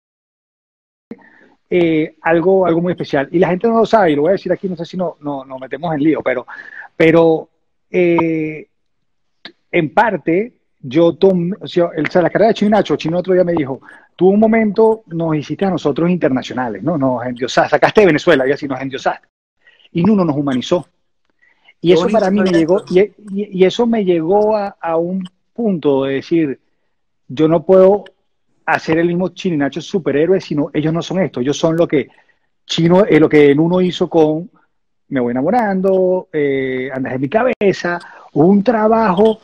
algo muy especial. Y la gente no lo sabe, y lo voy a decir aquí, no sé si nos metemos en lío, pero eh, en parte, yo tomé, o sea, la carrera de Chino y Nacho, Chino otro día me dijo, tú un momento nos hiciste a nosotros internacionales, ¿no? Nos endiosaste, sacaste de Venezuela y así nos endiosaste. Y Nuno nos humanizó. Y Qué eso para bonito mí fue me llegó, esto. y eso me llegó a un punto de decir, yo no puedo hacer el mismo Chino y Nacho superhéroes, sino ellos no son esto, ellos son lo que Nuno hizo con Me voy enamorando, Andas en mi cabeza, un trabajo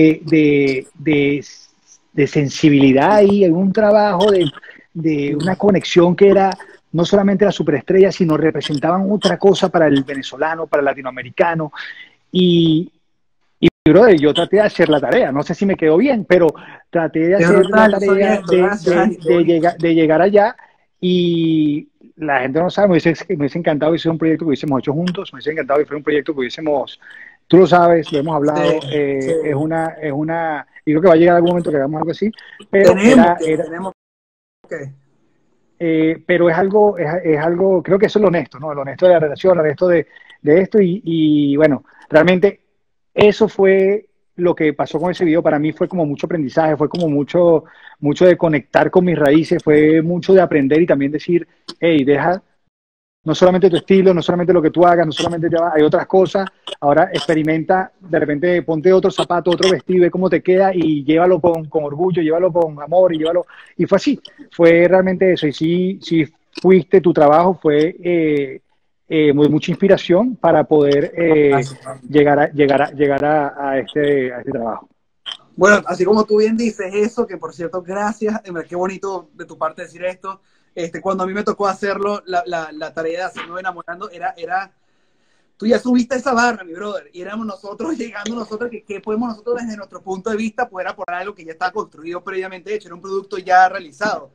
de sensibilidad ahí, un trabajo de una conexión que era no solamente la superestrella, sino representaban otra cosa para el venezolano, para el latinoamericano. Y, brother, yo traté de hacer la tarea, no sé si me quedó bien, pero traté de Qué hacer la brutal, yo soy tarea esto, gracias, Dani, qué bonito. de llegar allá y la gente no sabe, me hubiese encantado que fuera un proyecto que hubiésemos hecho juntos, me hubiese encantado que fuera un proyecto que hubiésemos, tú lo sabes, lo hemos Sí, hablado, sí. y creo que va a llegar algún momento que hagamos algo así, pero Tenemos que. pero es algo, creo que eso es lo honesto, ¿no? Lo honesto de la relación, lo honesto de esto y bueno, realmente eso fue lo que pasó con ese video. Para mí fue como mucho aprendizaje, fue como mucho de conectar con mis raíces, fue mucho de aprender y también decir, hey, deja no solamente tu estilo, no solamente lo que tú hagas, no solamente hay otras cosas. Ahora experimenta, de repente ponte otro zapato, otro vestido, ve cómo te queda y llévalo con orgullo, llévalo con amor y llévalo. Y fue así, fue realmente eso. Y sí fuiste, tu trabajo fue mucha inspiración para poder Gracias. llegar a este trabajo. Bueno, así como tú bien dices eso, que por cierto, gracias, en verdad, qué bonito de tu parte decir esto. Cuando a mí me tocó hacerlo, la tarea de hacerme enamorando tú ya subiste esa barra, mi brother, y éramos nosotros llegando nosotros, que podemos nosotros desde nuestro punto de vista poder aportar algo que ya está construido previamente hecho, era un producto ya realizado.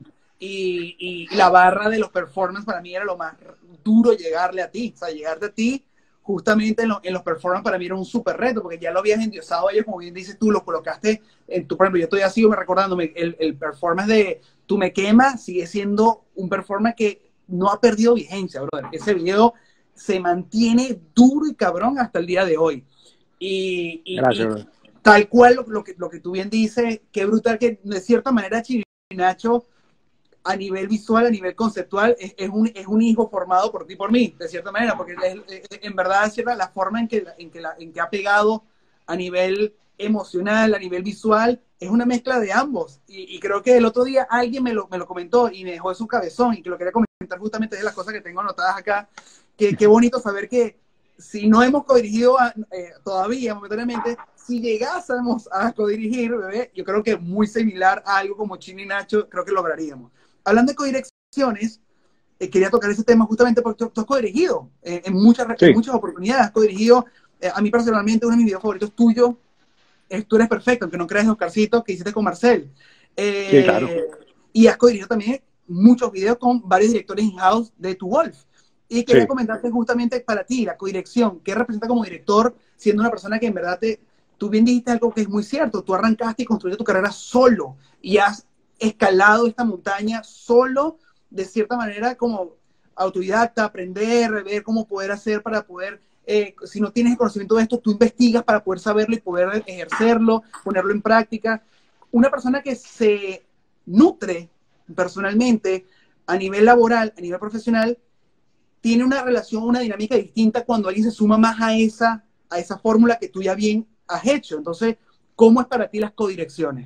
y la barra de los performance para mí era lo más duro llegarle a ti, o sea, llegarte a ti justamente en los performance para mí era un súper reto, porque ya lo habías endiosado a ellos, como bien dices tú, los colocaste en tu, por ejemplo, yo estoy así me recordándome, el performance de Tú me quemas sigue siendo un performance que no ha perdido vigencia, brother. Ese video se mantiene duro y cabrón hasta el día de hoy. Gracias, Y bro. tal cual lo que tú bien dices, qué brutal que de cierta manera Chirinacho a nivel visual, a nivel conceptual, es un hijo formado por ti y por mí, de cierta manera, porque en verdad es cierta la forma en que ha pegado a nivel emocional, a nivel visual, es una mezcla de ambos. Y creo que el otro día alguien me lo comentó y me dejó de su cabezón y que lo quería comentar justamente de las cosas que tengo anotadas acá. Que qué bonito saber que si no hemos codirigido todavía, momentáneamente, si llegásemos a codirigir, bebé, yo creo que muy similar a algo como Chino y Nacho, creo que lograríamos. Hablando de codirecciones, quería tocar ese tema justamente porque tú has codirigido en Sí, muchas oportunidades. Has codirigido, a mí personalmente, uno de mis videos favoritos tuyos es Tú eres perfecto, aunque no creas, Oscarcito, que hiciste con Marcel. sí, claro. Eh, y has codirigido también muchos videos con varios directores in-house de Tu Wolf. Y quería Sí. comentarte justamente para ti, la codirección, ¿qué representa como director, siendo una persona que en verdad tú bien dijiste algo que es muy cierto, tú arrancaste y construiste tu carrera solo y has escalado esta montaña solo, de cierta manera, como autodidacta, aprender, ver cómo poder hacer para poder, si no tienes el conocimiento de esto, tú investigas para poder saberlo y poder ejercerlo, ponerlo en práctica. Una persona que se nutre personalmente a nivel laboral, a nivel profesional, tiene una relación, una dinámica distinta cuando alguien se suma más a esa fórmula que tú ya bien has hecho. Entonces, ¿cómo es para ti las codirecciones?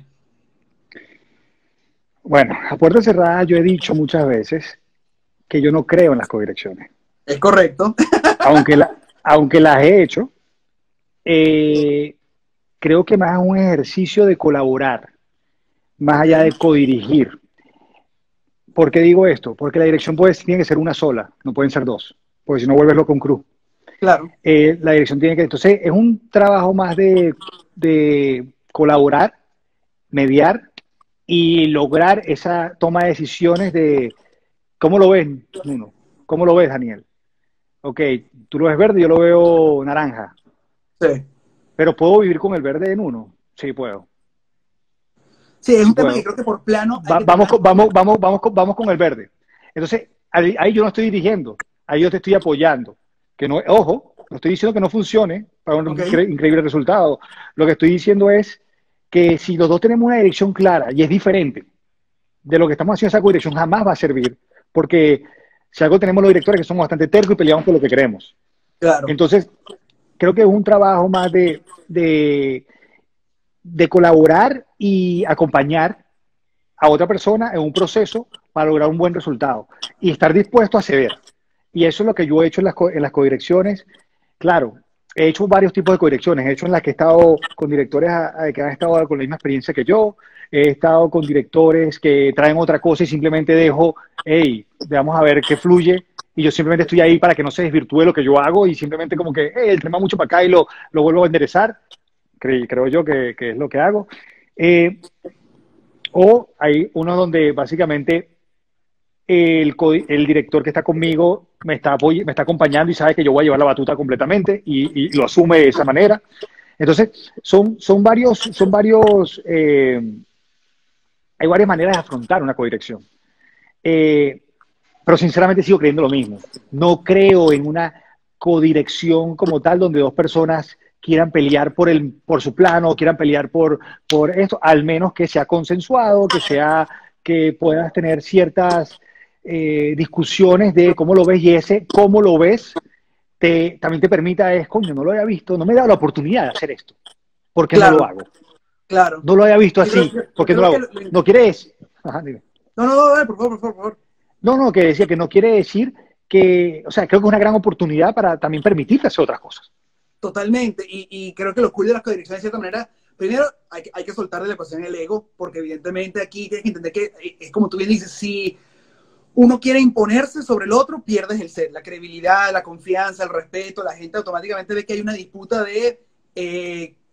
Bueno, a puerta cerrada yo he dicho muchas veces que yo no creo en las codirecciones. ¿Es correcto? Aunque las he hecho, eh, creo que más es un ejercicio de colaborar, más Ok, allá de codirigir. ¿Por qué digo esto? Porque la dirección tiene que ser una sola, no pueden ser dos, porque si no vuelves loco un crew. claro, La dirección tiene que, entonces es un trabajo más de colaborar, mediar y lograr esa toma de decisiones de cómo lo ves, Nuno, cómo lo ves, Daniel. Ok, tú lo ves verde, yo lo veo naranja, sí. pero ¿puedo vivir con el verde en uno? Sí, puedo, Sí, es sí un tema que puedo. creo que por plano hay que tener Vamos, las cosas. vamos con el verde. Entonces, ahí yo no estoy dirigiendo, ahí yo te estoy apoyando. Que no, ojo, no estoy diciendo que no funcione para un Ok, increíble resultado. Lo que estoy diciendo es que si los dos tenemos una dirección clara y es diferente de lo que estamos haciendo, esa dirección jamás va a servir, porque si algo tenemos los directores que somos bastante tercos y peleamos por lo que queremos. claro, Entonces, creo que es un trabajo más de colaborar y acompañar a otra persona en un proceso para lograr un buen resultado y estar dispuesto a ceder. Y eso es lo que yo he hecho en las codirecciones. Claro, he hecho varios tipos de codirecciones. He hecho en las que he estado con directores que han estado con la misma experiencia que yo. He estado con directores que traen otra cosa y simplemente dejo, hey, vamos a ver qué fluye. Y yo simplemente estoy ahí para que no se desvirtúe lo que yo hago y simplemente como que, hey, el tema mucho para acá y lo vuelvo a enderezar. Creo yo que es lo que hago. Eh, o hay uno donde básicamente el director que está conmigo me está acompañando y sabe que yo voy a llevar la batuta completamente y lo asume de esa manera. Entonces, hay varias maneras de afrontar una codirección. Eh, pero sinceramente sigo creyendo lo mismo. No creo en una codirección como tal donde dos personas quieran pelear por su plano, quieran pelear por esto, al menos que sea consensuado, que puedas tener ciertas discusiones de cómo lo ves y ese cómo lo ves también te permita coño, no lo había visto, no me he dado la oportunidad de hacer esto. ¿Por qué no lo claro, hago? claro. No lo había visto Yo creo, así, ¿por yo qué no creo lo que... hago? No quiere decir, ajá, dime. No, no, no, por favor, por favor, por favor. No, no, que decía que no quiere decir que, o sea, creo que es una gran oportunidad para también permitirte hacer otras cosas. Totalmente. Y creo que lo cool de las codirecciones, de cierta manera, primero hay que soltar de la ecuación el ego, porque evidentemente aquí tienes que entender que es como tú bien dices, si uno quiere imponerse sobre el otro, pierdes el set, la credibilidad, la confianza, el respeto, la gente automáticamente ve que hay una disputa de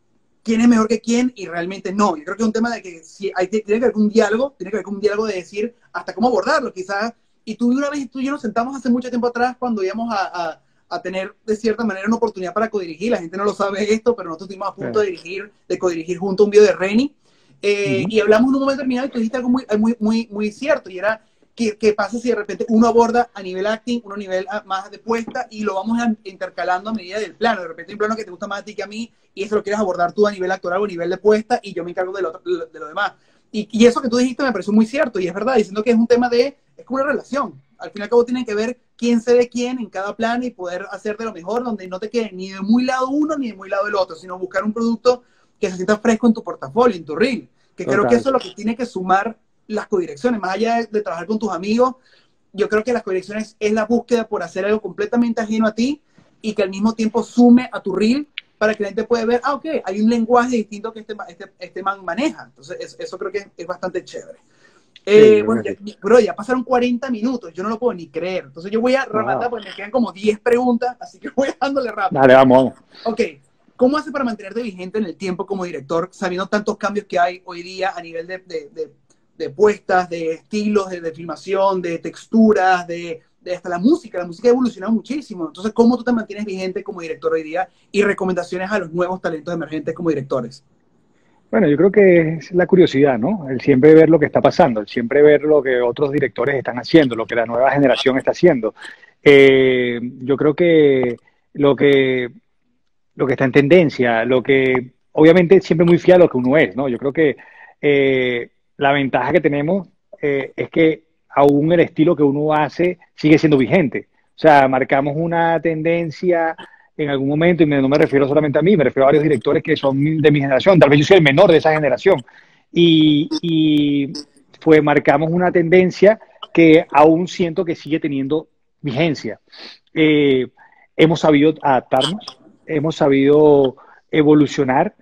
quién es mejor que quién y realmente no. Yo creo que es un tema de que si tiene que haber un diálogo, tiene que haber un diálogo de decir hasta cómo abordarlo, quizás. Y una vez tú y yo nos sentamos hace mucho tiempo atrás cuando íbamos a tener de cierta manera una oportunidad para codirigir. La gente no lo sabe esto, pero nosotros estuvimos a punto de codirigir junto a un video de Reni. Y hablamos en un momento determinado y tú dijiste algo muy cierto, y era ¿qué pasa si de repente uno aborda a nivel acting, uno a nivel más de puesta, y lo vamos intercalando a medida del plano? De repente hay un plano que te gusta más a ti que a mí, y eso lo quieres abordar tú a nivel actoral o a nivel de puesta, y yo me encargo de lo demás. Y eso que tú dijiste me pareció muy cierto, y es verdad, diciendo que es un tema es como una relación. Al fin y al cabo tienen que ver quién se ve quién en cada plano y poder hacer de lo mejor, donde no te quede ni de muy lado uno ni de muy lado el otro, sino buscar un producto que se sienta fresco en tu portafolio, en tu reel. Que creo que eso es lo que tiene que sumar las codirecciones, más allá de trabajar con tus amigos. Yo creo que las codirecciones es la búsqueda por hacer algo completamente ajeno a ti y que al mismo tiempo sume a tu reel para que la gente pueda ver, ok, hay un lenguaje distinto que este man maneja. Entonces, eso creo que es bastante chévere. Bueno, ya pasaron 40 minutos, yo no lo puedo ni creer. Entonces yo voy a rematar porque me quedan como 10 preguntas, así que voy dándole rápido. Dale, vamos. Ok, ¿cómo haces para mantenerte vigente en el tiempo como director, sabiendo tantos cambios que hay hoy día a nivel de puestas, de estilos, de filmación, de texturas, hasta la música? La música ha evolucionado muchísimo. Entonces, ¿cómo tú te mantienes vigente como director hoy día y recomendaciones a los nuevos talentos emergentes como directores? Bueno, yo creo que es la curiosidad, ¿no? El siempre ver lo que está pasando, el siempre ver lo que otros directores están haciendo, lo que la nueva generación está haciendo. Yo creo que lo que lo que está en tendencia, lo que obviamente siempre muy fiel a lo que uno es, ¿no? Yo creo que la ventaja que tenemos es que aún el estilo que uno hace sigue siendo vigente. O sea, marcamos una tendencia en algún momento, y no me refiero solamente a mí, me refiero a varios directores que son de mi generación, tal vez yo soy el menor de esa generación, y marcamos una tendencia que aún siento que sigue teniendo vigencia. Hemos sabido adaptarnos, hemos sabido evolucionar.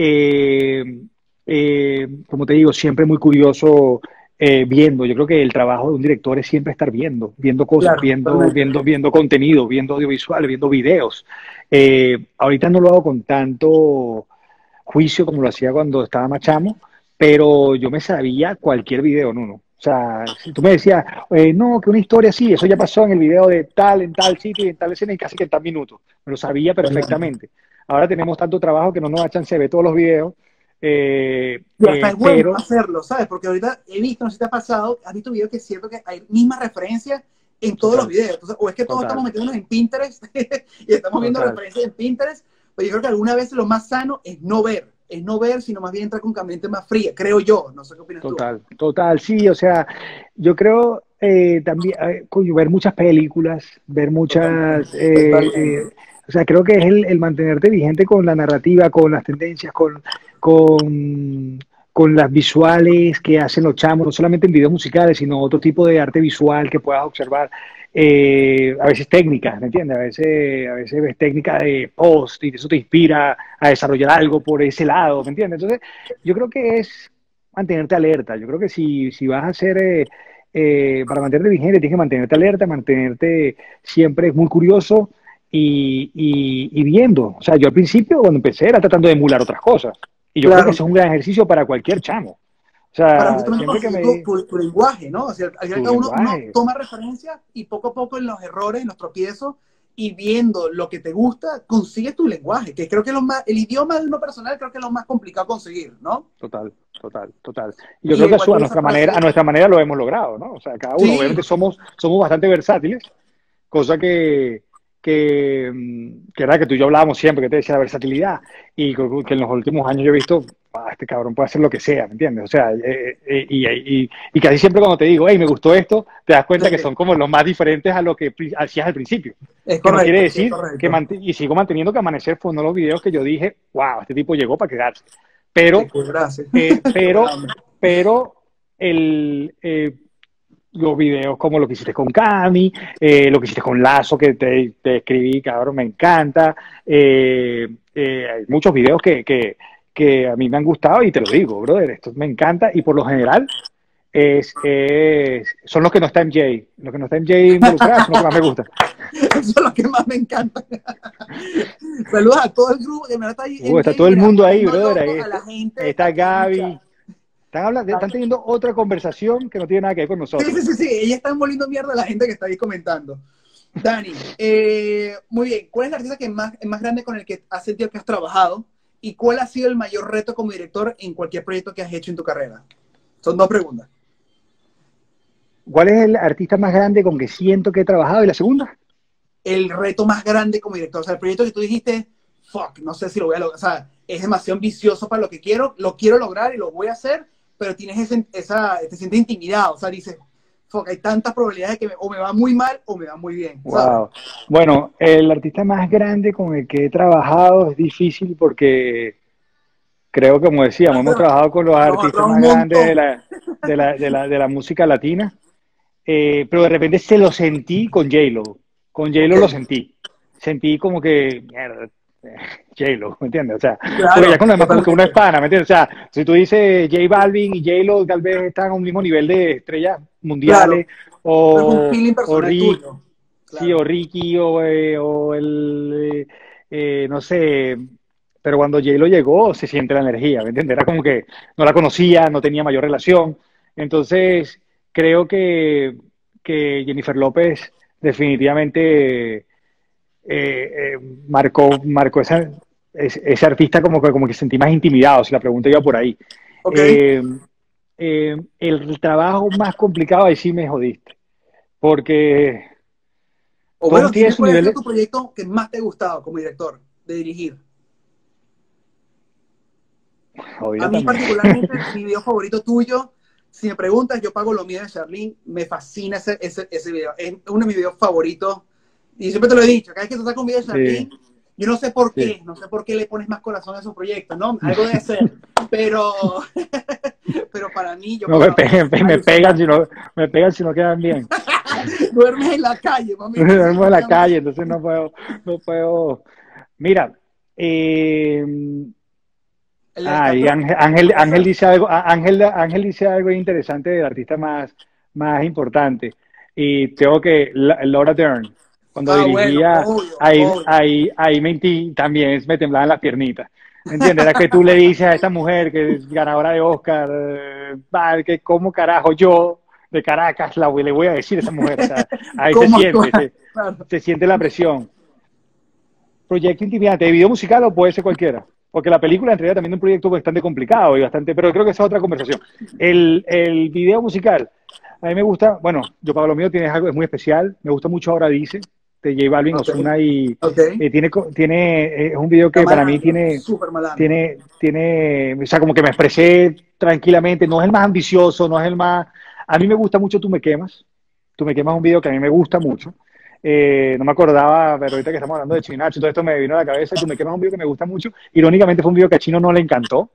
Como te digo, siempre muy curioso viendo. Yo creo que el trabajo de un director es siempre estar viendo cosas, Claro, viendo contenido, viendo audiovisuales, viendo videos. Ahorita no lo hago con tanto juicio como lo hacía cuando estaba más chamo, pero yo me sabía cualquier video, no. O sea, si tú me decías, no, que una historia así, eso ya pasó en el video de tal, en tal sitio y en tal escena y casi que en tal minuto. Me lo sabía perfectamente. Ahora tenemos tanto trabajo que no nos da chance de ver todos los videos. Y hasta es bueno hacerlo, ¿sabes? Porque ahorita he visto, no sé si te ha pasado, has visto videos que es cierto que hay mismas referencias en todos los videos. Entonces, o es que todos estamos metiéndonos en Pinterest y estamos viendo referencias en Pinterest, pero yo creo que alguna vez lo más sano es no ver, sino más bien entrar con mente más fría, creo yo. No sé qué opinas tú. Total, sí, o sea, yo creo también ver muchas películas, ver muchas... o sea, creo que es el mantenerte vigente con la narrativa, con las tendencias, con las visuales que hacen los chamos, no solamente en videos musicales, sino otro tipo de arte visual que puedas observar. A veces técnicas, ¿me entiendes? A veces ves técnicas de post y eso te inspira a desarrollar algo por ese lado, ¿me entiendes? Entonces, yo creo que es mantenerte alerta. Yo creo que si vas a hacer, para mantenerte vigente, tienes que mantenerte alerta, mantenerte siempre muy curioso y viendo. O sea, yo al principio, cuando empecé, era tratando de emular otras cosas. Y yo creo que eso es un gran ejercicio para cualquier chamo. O Para sea, justamente siempre que conseguir tu lenguaje, ¿no? O sea, al final uno toma referencias y poco a poco en los errores, en los tropiezos, y viendo lo que te gusta, consigues tu lenguaje, que creo que el idioma de uno personal creo que es lo más complicado conseguir, ¿no? Total. Y yo creo que eso, a nuestra manera lo hemos logrado, ¿no? O sea, cada uno, obviamente somos bastante versátiles, cosa que era que tú y yo hablábamos siempre, que te decía la versatilidad, y que en los últimos años yo he visto, este cabrón puede hacer lo que sea, ¿me entiendes? O sea, y casi siempre cuando te digo, hey, me gustó esto, te das cuenta que son como los más diferentes a lo que hacías al principio. Es que correcto, no quiere decir es y sigo manteniendo que Amanecer fue uno de los videos que yo dije, wow, este tipo llegó para quedarse. Pero, pero los videos como lo que hiciste con Cami, lo que hiciste con Lazo, que te escribí, cabrón, me encanta. Hay muchos videos que a mí me han gustado y te lo digo, brother, esto me encanta y por lo general son los que no está MJ. Los que no está MJ involucrados son los que más me gustan. Eso es lo que más me encanta. Saludos a todo el grupo que me está ahí Está todo el mundo ahí, brother. loco Ahí, a la gente ahí está aquí en el Gaby. chat. Están hablando, están teniendo otra conversación que no tiene nada que ver con Sí, nosotros. sí, sí, sí, ella está moliendo mierda a la gente que está ahí comentando. Dani, muy bien, ¿cuál es el artista que más grande con el que has sentido que has trabajado? ¿Y cuál ha sido el mayor reto como director en cualquier proyecto que has hecho en tu carrera? Son dos preguntas. ¿Cuál es el artista más grande con que siento que he trabajado? ¿Y la segunda? El reto más grande como director, o sea, el proyecto que tú dijiste, fuck, no sé si lo voy a lograr, o sea, es demasiado ambicioso para lo quiero lograr y lo voy a hacer, pero tienes te sientes intimidado, o sea, dices, fuck, hay tantas probabilidades de que o me va muy mal o me va muy bien, ¿sabes? Wow. Bueno, el artista más grande con el que he trabajado es difícil porque creo que, como decíamos, hemos trabajado con los Hemos artistas agarrado un más grandes montón. de la música latina, pero de repente se lo sentí con J-Lo. Con Ok, J-Lo lo sentí. Sentí como que, mierda, J-Lo, ¿me entiendes? O sea, porque ya claro, con lo demás como que uno es totalmente. pana, ¿me entiendes? O sea, si tú dices J Balvin y J-Lo tal vez están a un mismo nivel de estrellas Claro, mundiales, es un feeling o personal Rick, tuyo. sí, Claro. o Ricky, o el, no sé, pero cuando J-Lo llegó se siente la energía, ¿me entiendes? Era como que no la conocía, no tenía mayor relación, entonces creo que Jennifer López definitivamente marcó ese artista como que sentí más intimidado, si la pregunta iba por ahí. Ok. Eh, el trabajo más complicado, ahí sí me jodiste, porque O todo bueno, tiene dime su cuál ha nivel sido de... tu proyecto que más te ha gustado como director de dirigir. A Jodida mí también. particularmente, mi video favorito tuyo, si me preguntas, yo pago lo mío de Charlene, me fascina ese video. Es uno de mis videos favoritos. Y siempre te lo he dicho, cada vez que tú sacas un video de Sí, Charlene, yo no sé por sí. qué, no sé por qué le pones más corazón a esos proyectos, ¿no? Algo debe ser. Pero, pero para mí, yo No pago, es alucinante. me pegan si no quedan bien. Duermes en la calle, mamita, si Duermo no en la quedan bien. calle, entonces no puedo. Mira, eh, El del ay, Alcatraz, puede Ángel ser. dice algo, Ángel dice algo interesante del artista más importante. Y tengo que, Laura Dern, cuando Ah, bueno, dirigía, obvio, obvio. ahí mentí, también me temblaban las piernitas. ¿Entiendes? Era que tú le dices a esta mujer que es ganadora de Oscar, que cómo carajo yo de Caracas le voy a decir a esa mujer. O sea, ahí ¿Cómo actuar? Claro. se siente la presión. Proyecto intimidante, ¿de video musical o puede ser cualquiera? Porque la película en realidad también es un proyecto bastante complicado y bastante, pero creo que esa es otra conversación. El video musical, a mí me gusta, bueno, yo Pablo mío tiene algo, es muy especial, me gusta mucho Ahora Dice, de J Balvin, Ok, Ozuna y ok. es un video Está que para mí malandro, súper malandro. o sea, como que me expresé tranquilamente, no es el más ambicioso, no es el más, a mí me gusta mucho Tú me quemas un video que a mí me gusta mucho, no me acordaba, pero ahorita que estamos hablando de Chinacho, todo esto me vino a la cabeza y Tú me quemas un video que me gusta mucho. Irónicamente fue un video que a Chino no le encantó.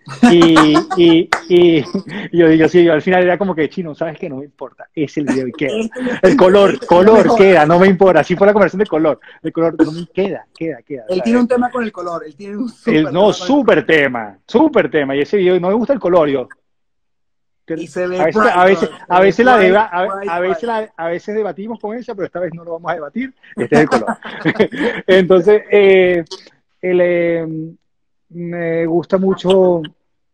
Y yo digo, sí, yo al final era como que Chino, ¿sabes qué? No me importa, es el video y queda. Esto yo El tengo esto, no me color jodas. queda, no me importa. Así fue la conversión de color. El color no me queda. Él tiene un tema con el color, él tiene un El súper no, tema con el color. súper tema. Y ese video no me gusta el color, yo. Y se ve bright, brother, se A ve veces bright, bright, bright. a veces debatimos con ella, pero esta vez no lo vamos a debatir. Este es el color. Entonces, el, me gusta mucho,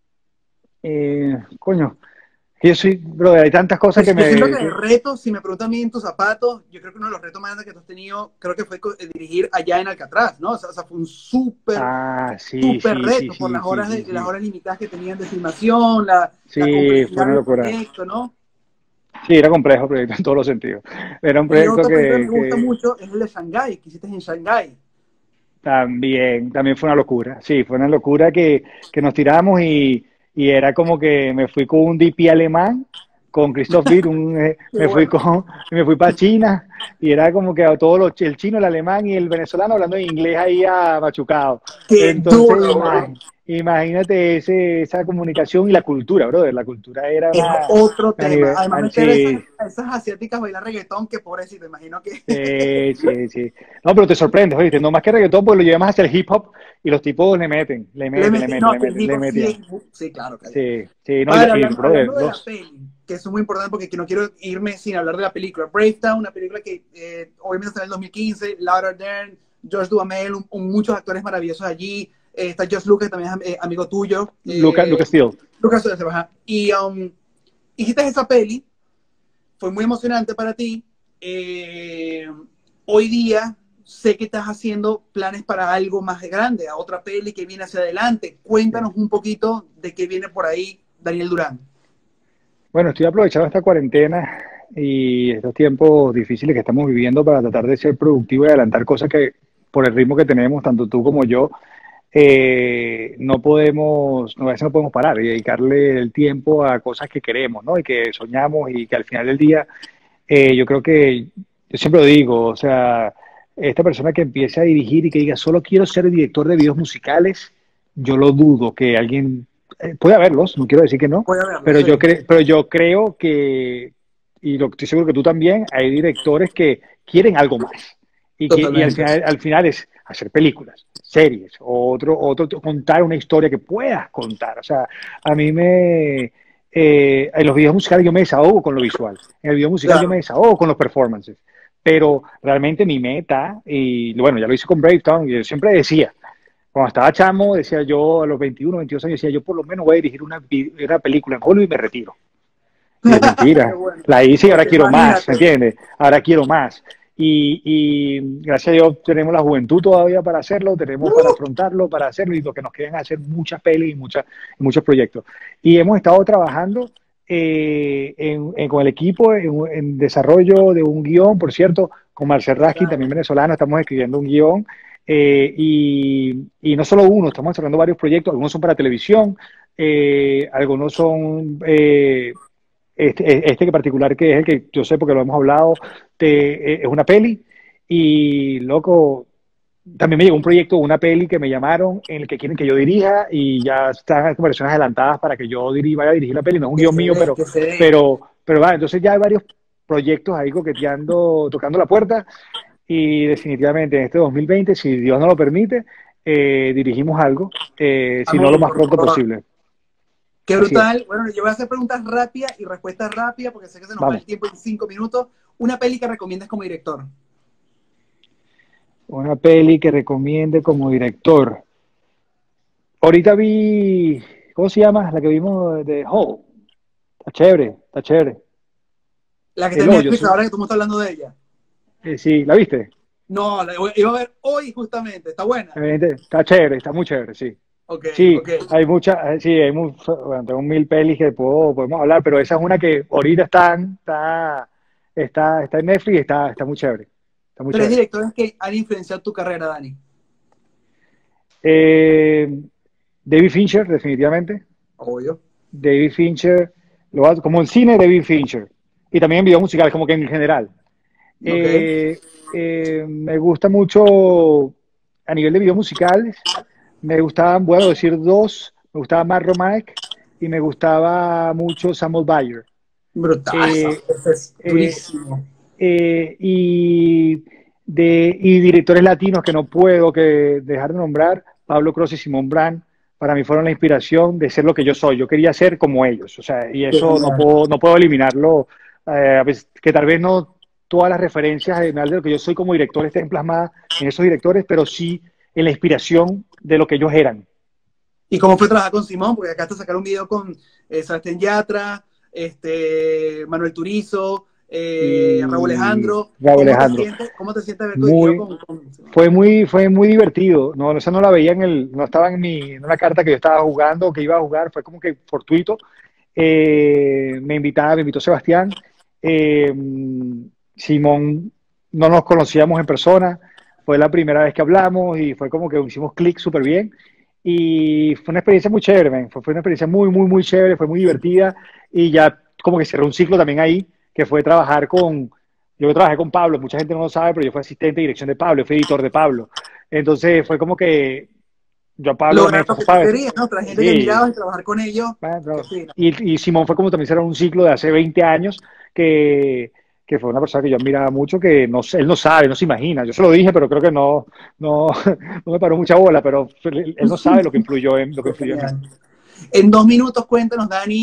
coño, yo soy, brother, hay tantas cosas que Yo siento me, que el reto, si me preguntan a mí en tus zapatos, yo creo que uno de los retos más grandes que tú has tenido, creo que fue dirigir allá en Alcatraz, ¿no? O sea, fue un súper, súper reto por las sí, horas limitadas que tenían de filmación, la sí, fue complejidad una del locura. proyecto, ¿no? Sí, era complejo el proyecto en todos los sentidos. Era un Y proyecto otro proyecto que me gusta mucho es el de Shanghái, que hiciste en Shanghái. también fue una locura. Sí, fue una locura que nos tiramos y era como que me fui con un DP alemán, con Christoph Witt, Qué bueno. me fui para China y era como que a todos el chino, el alemán y el venezolano hablando en inglés ahí machucado. Qué Entonces, duro, bro. imagínate esa comunicación y la cultura, brother. La cultura era Es otro a tema. nivel, Además, meter sí, a esas asiáticas a bailar reggaetón, que pobrecito, imagino que. sí. No, pero te sorprendes, oíste, no más que reggaetón, pues lo llevas hacia el hip hop y los tipos Le metí, no, que el hip le hop sí metían. es. Sí, claro, cállate. Sí, sí, no, Vale, y hablando brother, de la peli. que eso es muy importante porque no quiero irme sin hablar de la película. Bravetown, una película que obviamente está en el 2015, Laura Dern, George Duhamel, muchos actores maravillosos allí. Está Josh Lucas, también es amigo tuyo. Lucas Steele. Lucas Steele, ajá. Y hiciste esa peli, fue muy emocionante para ti. Hoy día sé que estás haciendo planes para algo más grande, a otra peli que viene hacia adelante. Cuéntanos un poquito de qué viene por ahí, Daniel Durán. Bueno, estoy aprovechando esta cuarentena y estos tiempos difíciles que estamos viviendo para tratar de ser productivo y adelantar cosas que, por el ritmo que tenemos, tanto tú como yo, no podemos, a veces no podemos parar y dedicarle el tiempo a cosas que queremos, ¿no? Y que soñamos y que al final del día, yo creo que, yo siempre lo digo, o sea, esta persona que empiece a dirigir y que diga, solo quiero ser director de videos musicales, yo lo dudo que alguien, puede haberlos, no quiero decir que no, Voy a verlo, pero sí. pero yo creo que, y estoy seguro que tú también, hay directores que quieren algo más y Totalmente. al final es hacer películas, series, contar una historia que puedas contar. O sea, a mí en los videos musicales yo me desahogo con lo visual, en el video musical yo me Claro. desahogo con los performances, pero realmente mi meta, y bueno, ya lo hice con Bravetown, y yo siempre decía, cuando estaba chamo, decía yo a los 21, 22 años, decía yo por lo menos voy a dirigir una película en Hollywood y me retiro. Y es Qué mentira. bueno. La hice y ahora quiero más, ¿me Imagínate. entiendes? Ahora quiero más. Y gracias a Dios tenemos la juventud todavía para hacerlo, tenemos para afrontarlo, para hacerlo, y lo que nos quedan es hacer muchas pelis y muchos proyectos. Y hemos estado trabajando con el equipo en desarrollo de un guión, por cierto, con Marcel Raskin, también venezolano, estamos escribiendo un guión. Y no solo uno, estamos desarrollando varios proyectos, algunos son para televisión, algunos son este que particular que es el que yo sé porque lo hemos hablado, es una peli y loco, también me llegó un proyecto, una peli que me llamaron en el que quieren que yo dirija y ya están las conversaciones adelantadas para que yo vaya a dirigir la peli, no es un Que guión se mío, ve, que se ve. pero va, entonces ya hay varios proyectos ahí coqueteando, tocando la puerta y definitivamente en este 2020, si Dios nos lo permite, dirigimos algo, si no lo Amén, más por pronto favor. posible. Qué Así es, brutal. Bueno, yo voy a hacer preguntas rápidas y respuestas rápidas porque sé que se nos va el vamos. tiempo en 5 minutos. Una peli que recomiendas como director. Una peli que recomiende como director. Ahorita vi, ¿cómo se llama? La que vimos de Hole. Está chévere, está chévere. La que está El en hoyo, Netflix sí. ahora que tú me estás hablando de ella. Sí, ¿la viste? No, la iba a ver hoy justamente. ¿Está buena? Está chévere, está muy chévere, sí. Ok, Sí, ok. hay muchas, sí, bueno, tengo mil pelis que podemos hablar, pero esa es una que ahorita está en Netflix y está muy chévere. Está muy Tres chévere. directores que han influenciado tu carrera, Dani. Eh, David Fincher, definitivamente. Obvio. David Fincher, como en cine, David Fincher. Y también en videos musicales, como que en general. Ok. Me gusta mucho a nivel de videos musicales. Me gustaban, bueno, decir dos. Me gustaba Matt Romanek y me gustaba mucho Samuel Bayer. Brutal. Eh, Ese es eh, durísimo. y directores latinos que no puedo dejar de nombrar, Pablo Cros y Simón Brand, para mí fueron la inspiración de ser lo que yo soy. Yo quería ser como ellos, o sea, y Qué eso genial. no puedo eliminarlo. A veces, que tal vez no todas las referencias de lo que yo soy como director estén plasmadas en esos directores, pero sí en la inspiración de lo que ellos eran. ¿Y cómo fue trabajar con Simón? Porque acá te sacaron un video con Sebastián Yatra, Manuel Turizo, Raúl Y Alejandro. Raúl Alejandro, Cómo te sientes haber codirigido muy, con Simón? fue muy divertido. No, eso no la veía no estaba en una carta que yo estaba jugando o que iba a jugar, fue como que fortuito. Me invitó Sebastián. Eh, Simón no nos conocíamos en persona, fue la primera vez que hablamos y fue como que hicimos clic súper bien. Y fue una experiencia muy chévere, man. Fue una experiencia muy chévere, fue muy divertida y ya como que cerró un ciclo también ahí, que fue yo trabajé con Pablo, mucha gente no lo sabe, pero yo fui asistente de dirección de Pablo, fui editor de Pablo. Entonces fue como que yo a Pablo Lograr lo que tú ¿sabes? querías, ¿no? Para gente que Sí, mirabas y trabajar con ellos. Qué bueno, fino. y Simón fue como también cerrar un ciclo de hace 20 años que fue una persona que yo admiraba mucho, que no, él no sabe, no se imagina. Yo se lo dije, pero creo que no, no me paró mucha bola, pero él no sabe lo que influyó en mí. Qué genial. En 2 minutos, cuéntanos, Dani,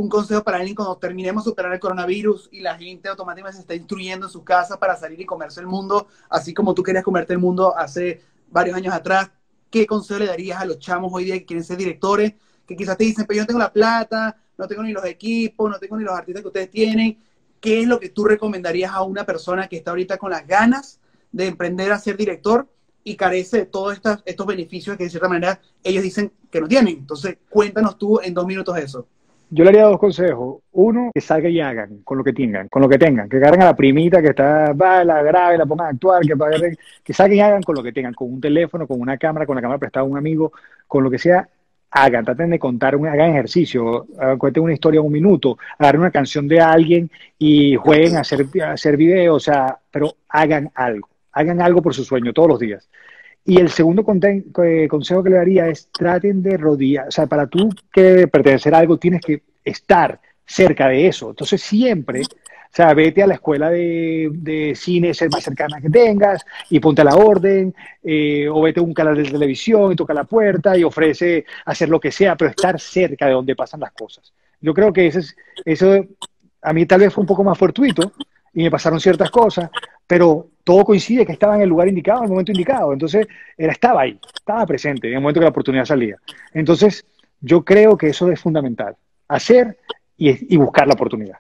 un consejo para alguien cuando terminemos de superar el coronavirus y la gente automáticamente se está instruyendo en su casa para salir y comerse el mundo, así como tú querías comerte el mundo hace varios años atrás. ¿Qué consejo le darías a los chamos hoy día que quieren ser directores? Que quizás te dicen, pero yo no tengo la plata, no tengo ni los equipos, no tengo ni los artistas que ustedes tienen. ¿Qué es lo que tú recomendarías a una persona que está ahorita con las ganas de emprender a ser director y carece de todos estos beneficios que de cierta manera ellos dicen que no tienen? Entonces, cuéntanos tú en 2 minutos eso. Yo le haría 2 consejos. Uno, que salgan y hagan con lo que tengan, que agarren a la primita que está, va, la grabe, la pongan a actuar, que salgan y hagan con lo que tengan, con un teléfono, con una cámara, con la cámara prestada a un amigo, con lo que sea, hagan, traten de contar, hagan ejercicio, cuenten una historia en 1 minuto, agarren una canción de alguien y jueguen a hacer videos, o sea, pero hagan algo por su sueño todos los días. Y el segundo consejo que le daría es traten de rodear, o sea, para tú que pertenecer a algo tienes que estar cerca de eso. Entonces siempre, o sea, vete a la escuela de cine, es el más cercana que tengas, y ponte a la orden, o vete a un canal de televisión y toca la puerta y ofrece hacer lo que sea, pero estar cerca de donde pasan las cosas. Yo creo que eso a mí tal vez fue un poco más fortuito y me pasaron ciertas cosas, pero todo coincide que estaba en el lugar indicado, en el momento indicado. Entonces, estaba ahí, estaba presente en el momento que la oportunidad salía. Entonces, yo creo que eso es fundamental, hacer y buscar la oportunidad.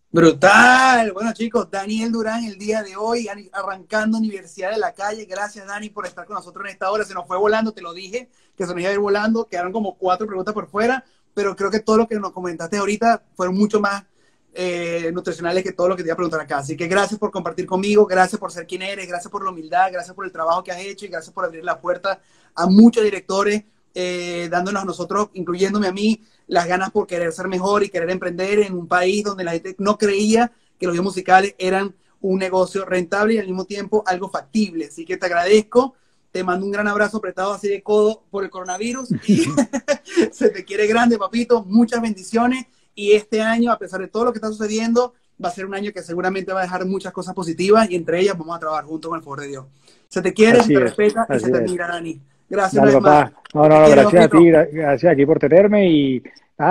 Brutal. Bueno, chicos, Daniel Durán el día de hoy, arrancando Universidad de la Calle. Gracias, Dani, por estar con nosotros en esta hora. Se nos fue volando, te lo dije, que se nos iba a ir volando. Quedaron como 4 preguntas por fuera, pero creo que todo lo que nos comentaste ahorita fueron mucho más nutricionales que todo lo que te iba a preguntar acá. Así que gracias por compartir conmigo, gracias por ser quien eres, gracias por la humildad, gracias por el trabajo que has hecho y gracias por abrir la puerta a muchos directores, dándonos a nosotros, incluyéndome a mí, las ganas por querer ser mejor y querer emprender en un país donde la gente no creía que los videos musicales eran un negocio rentable y al mismo tiempo algo factible. Así que te agradezco, te mando un gran abrazo apretado así de codo por el coronavirus y se te quiere grande, papito, muchas bendiciones. Y este año, a pesar de todo lo que está sucediendo, va a ser un año que seguramente va a dejar muchas cosas positivas y entre ellas vamos a trabajar juntos con el favor de Dios. Se te quiere, se te respeta y se te admira, Dani. Gracias, dale, papá. No, gracias a ti, gracias aquí por tenerme y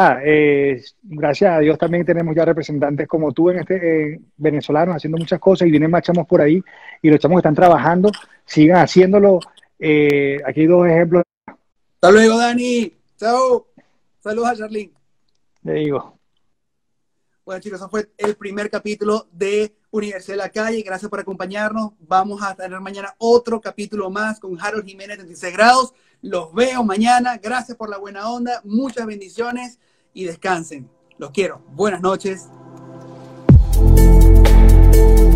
gracias a Dios también tenemos ya representantes como tú en venezolanos haciendo muchas cosas y vienen más chamos por ahí y los chamos que están trabajando, sigan haciéndolo. Aquí hay 2 ejemplos. Hasta luego, Dani. Chao. Saludos a Charlene. Le digo. Bueno, chicos, eso fue el primer capítulo de Universidad de la Calle. Gracias por acompañarnos. Vamos a tener mañana otro capítulo más con Harold Jiménez, 36 grados. Los veo mañana. Gracias por la buena onda. Muchas bendiciones y descansen. Los quiero. Buenas noches.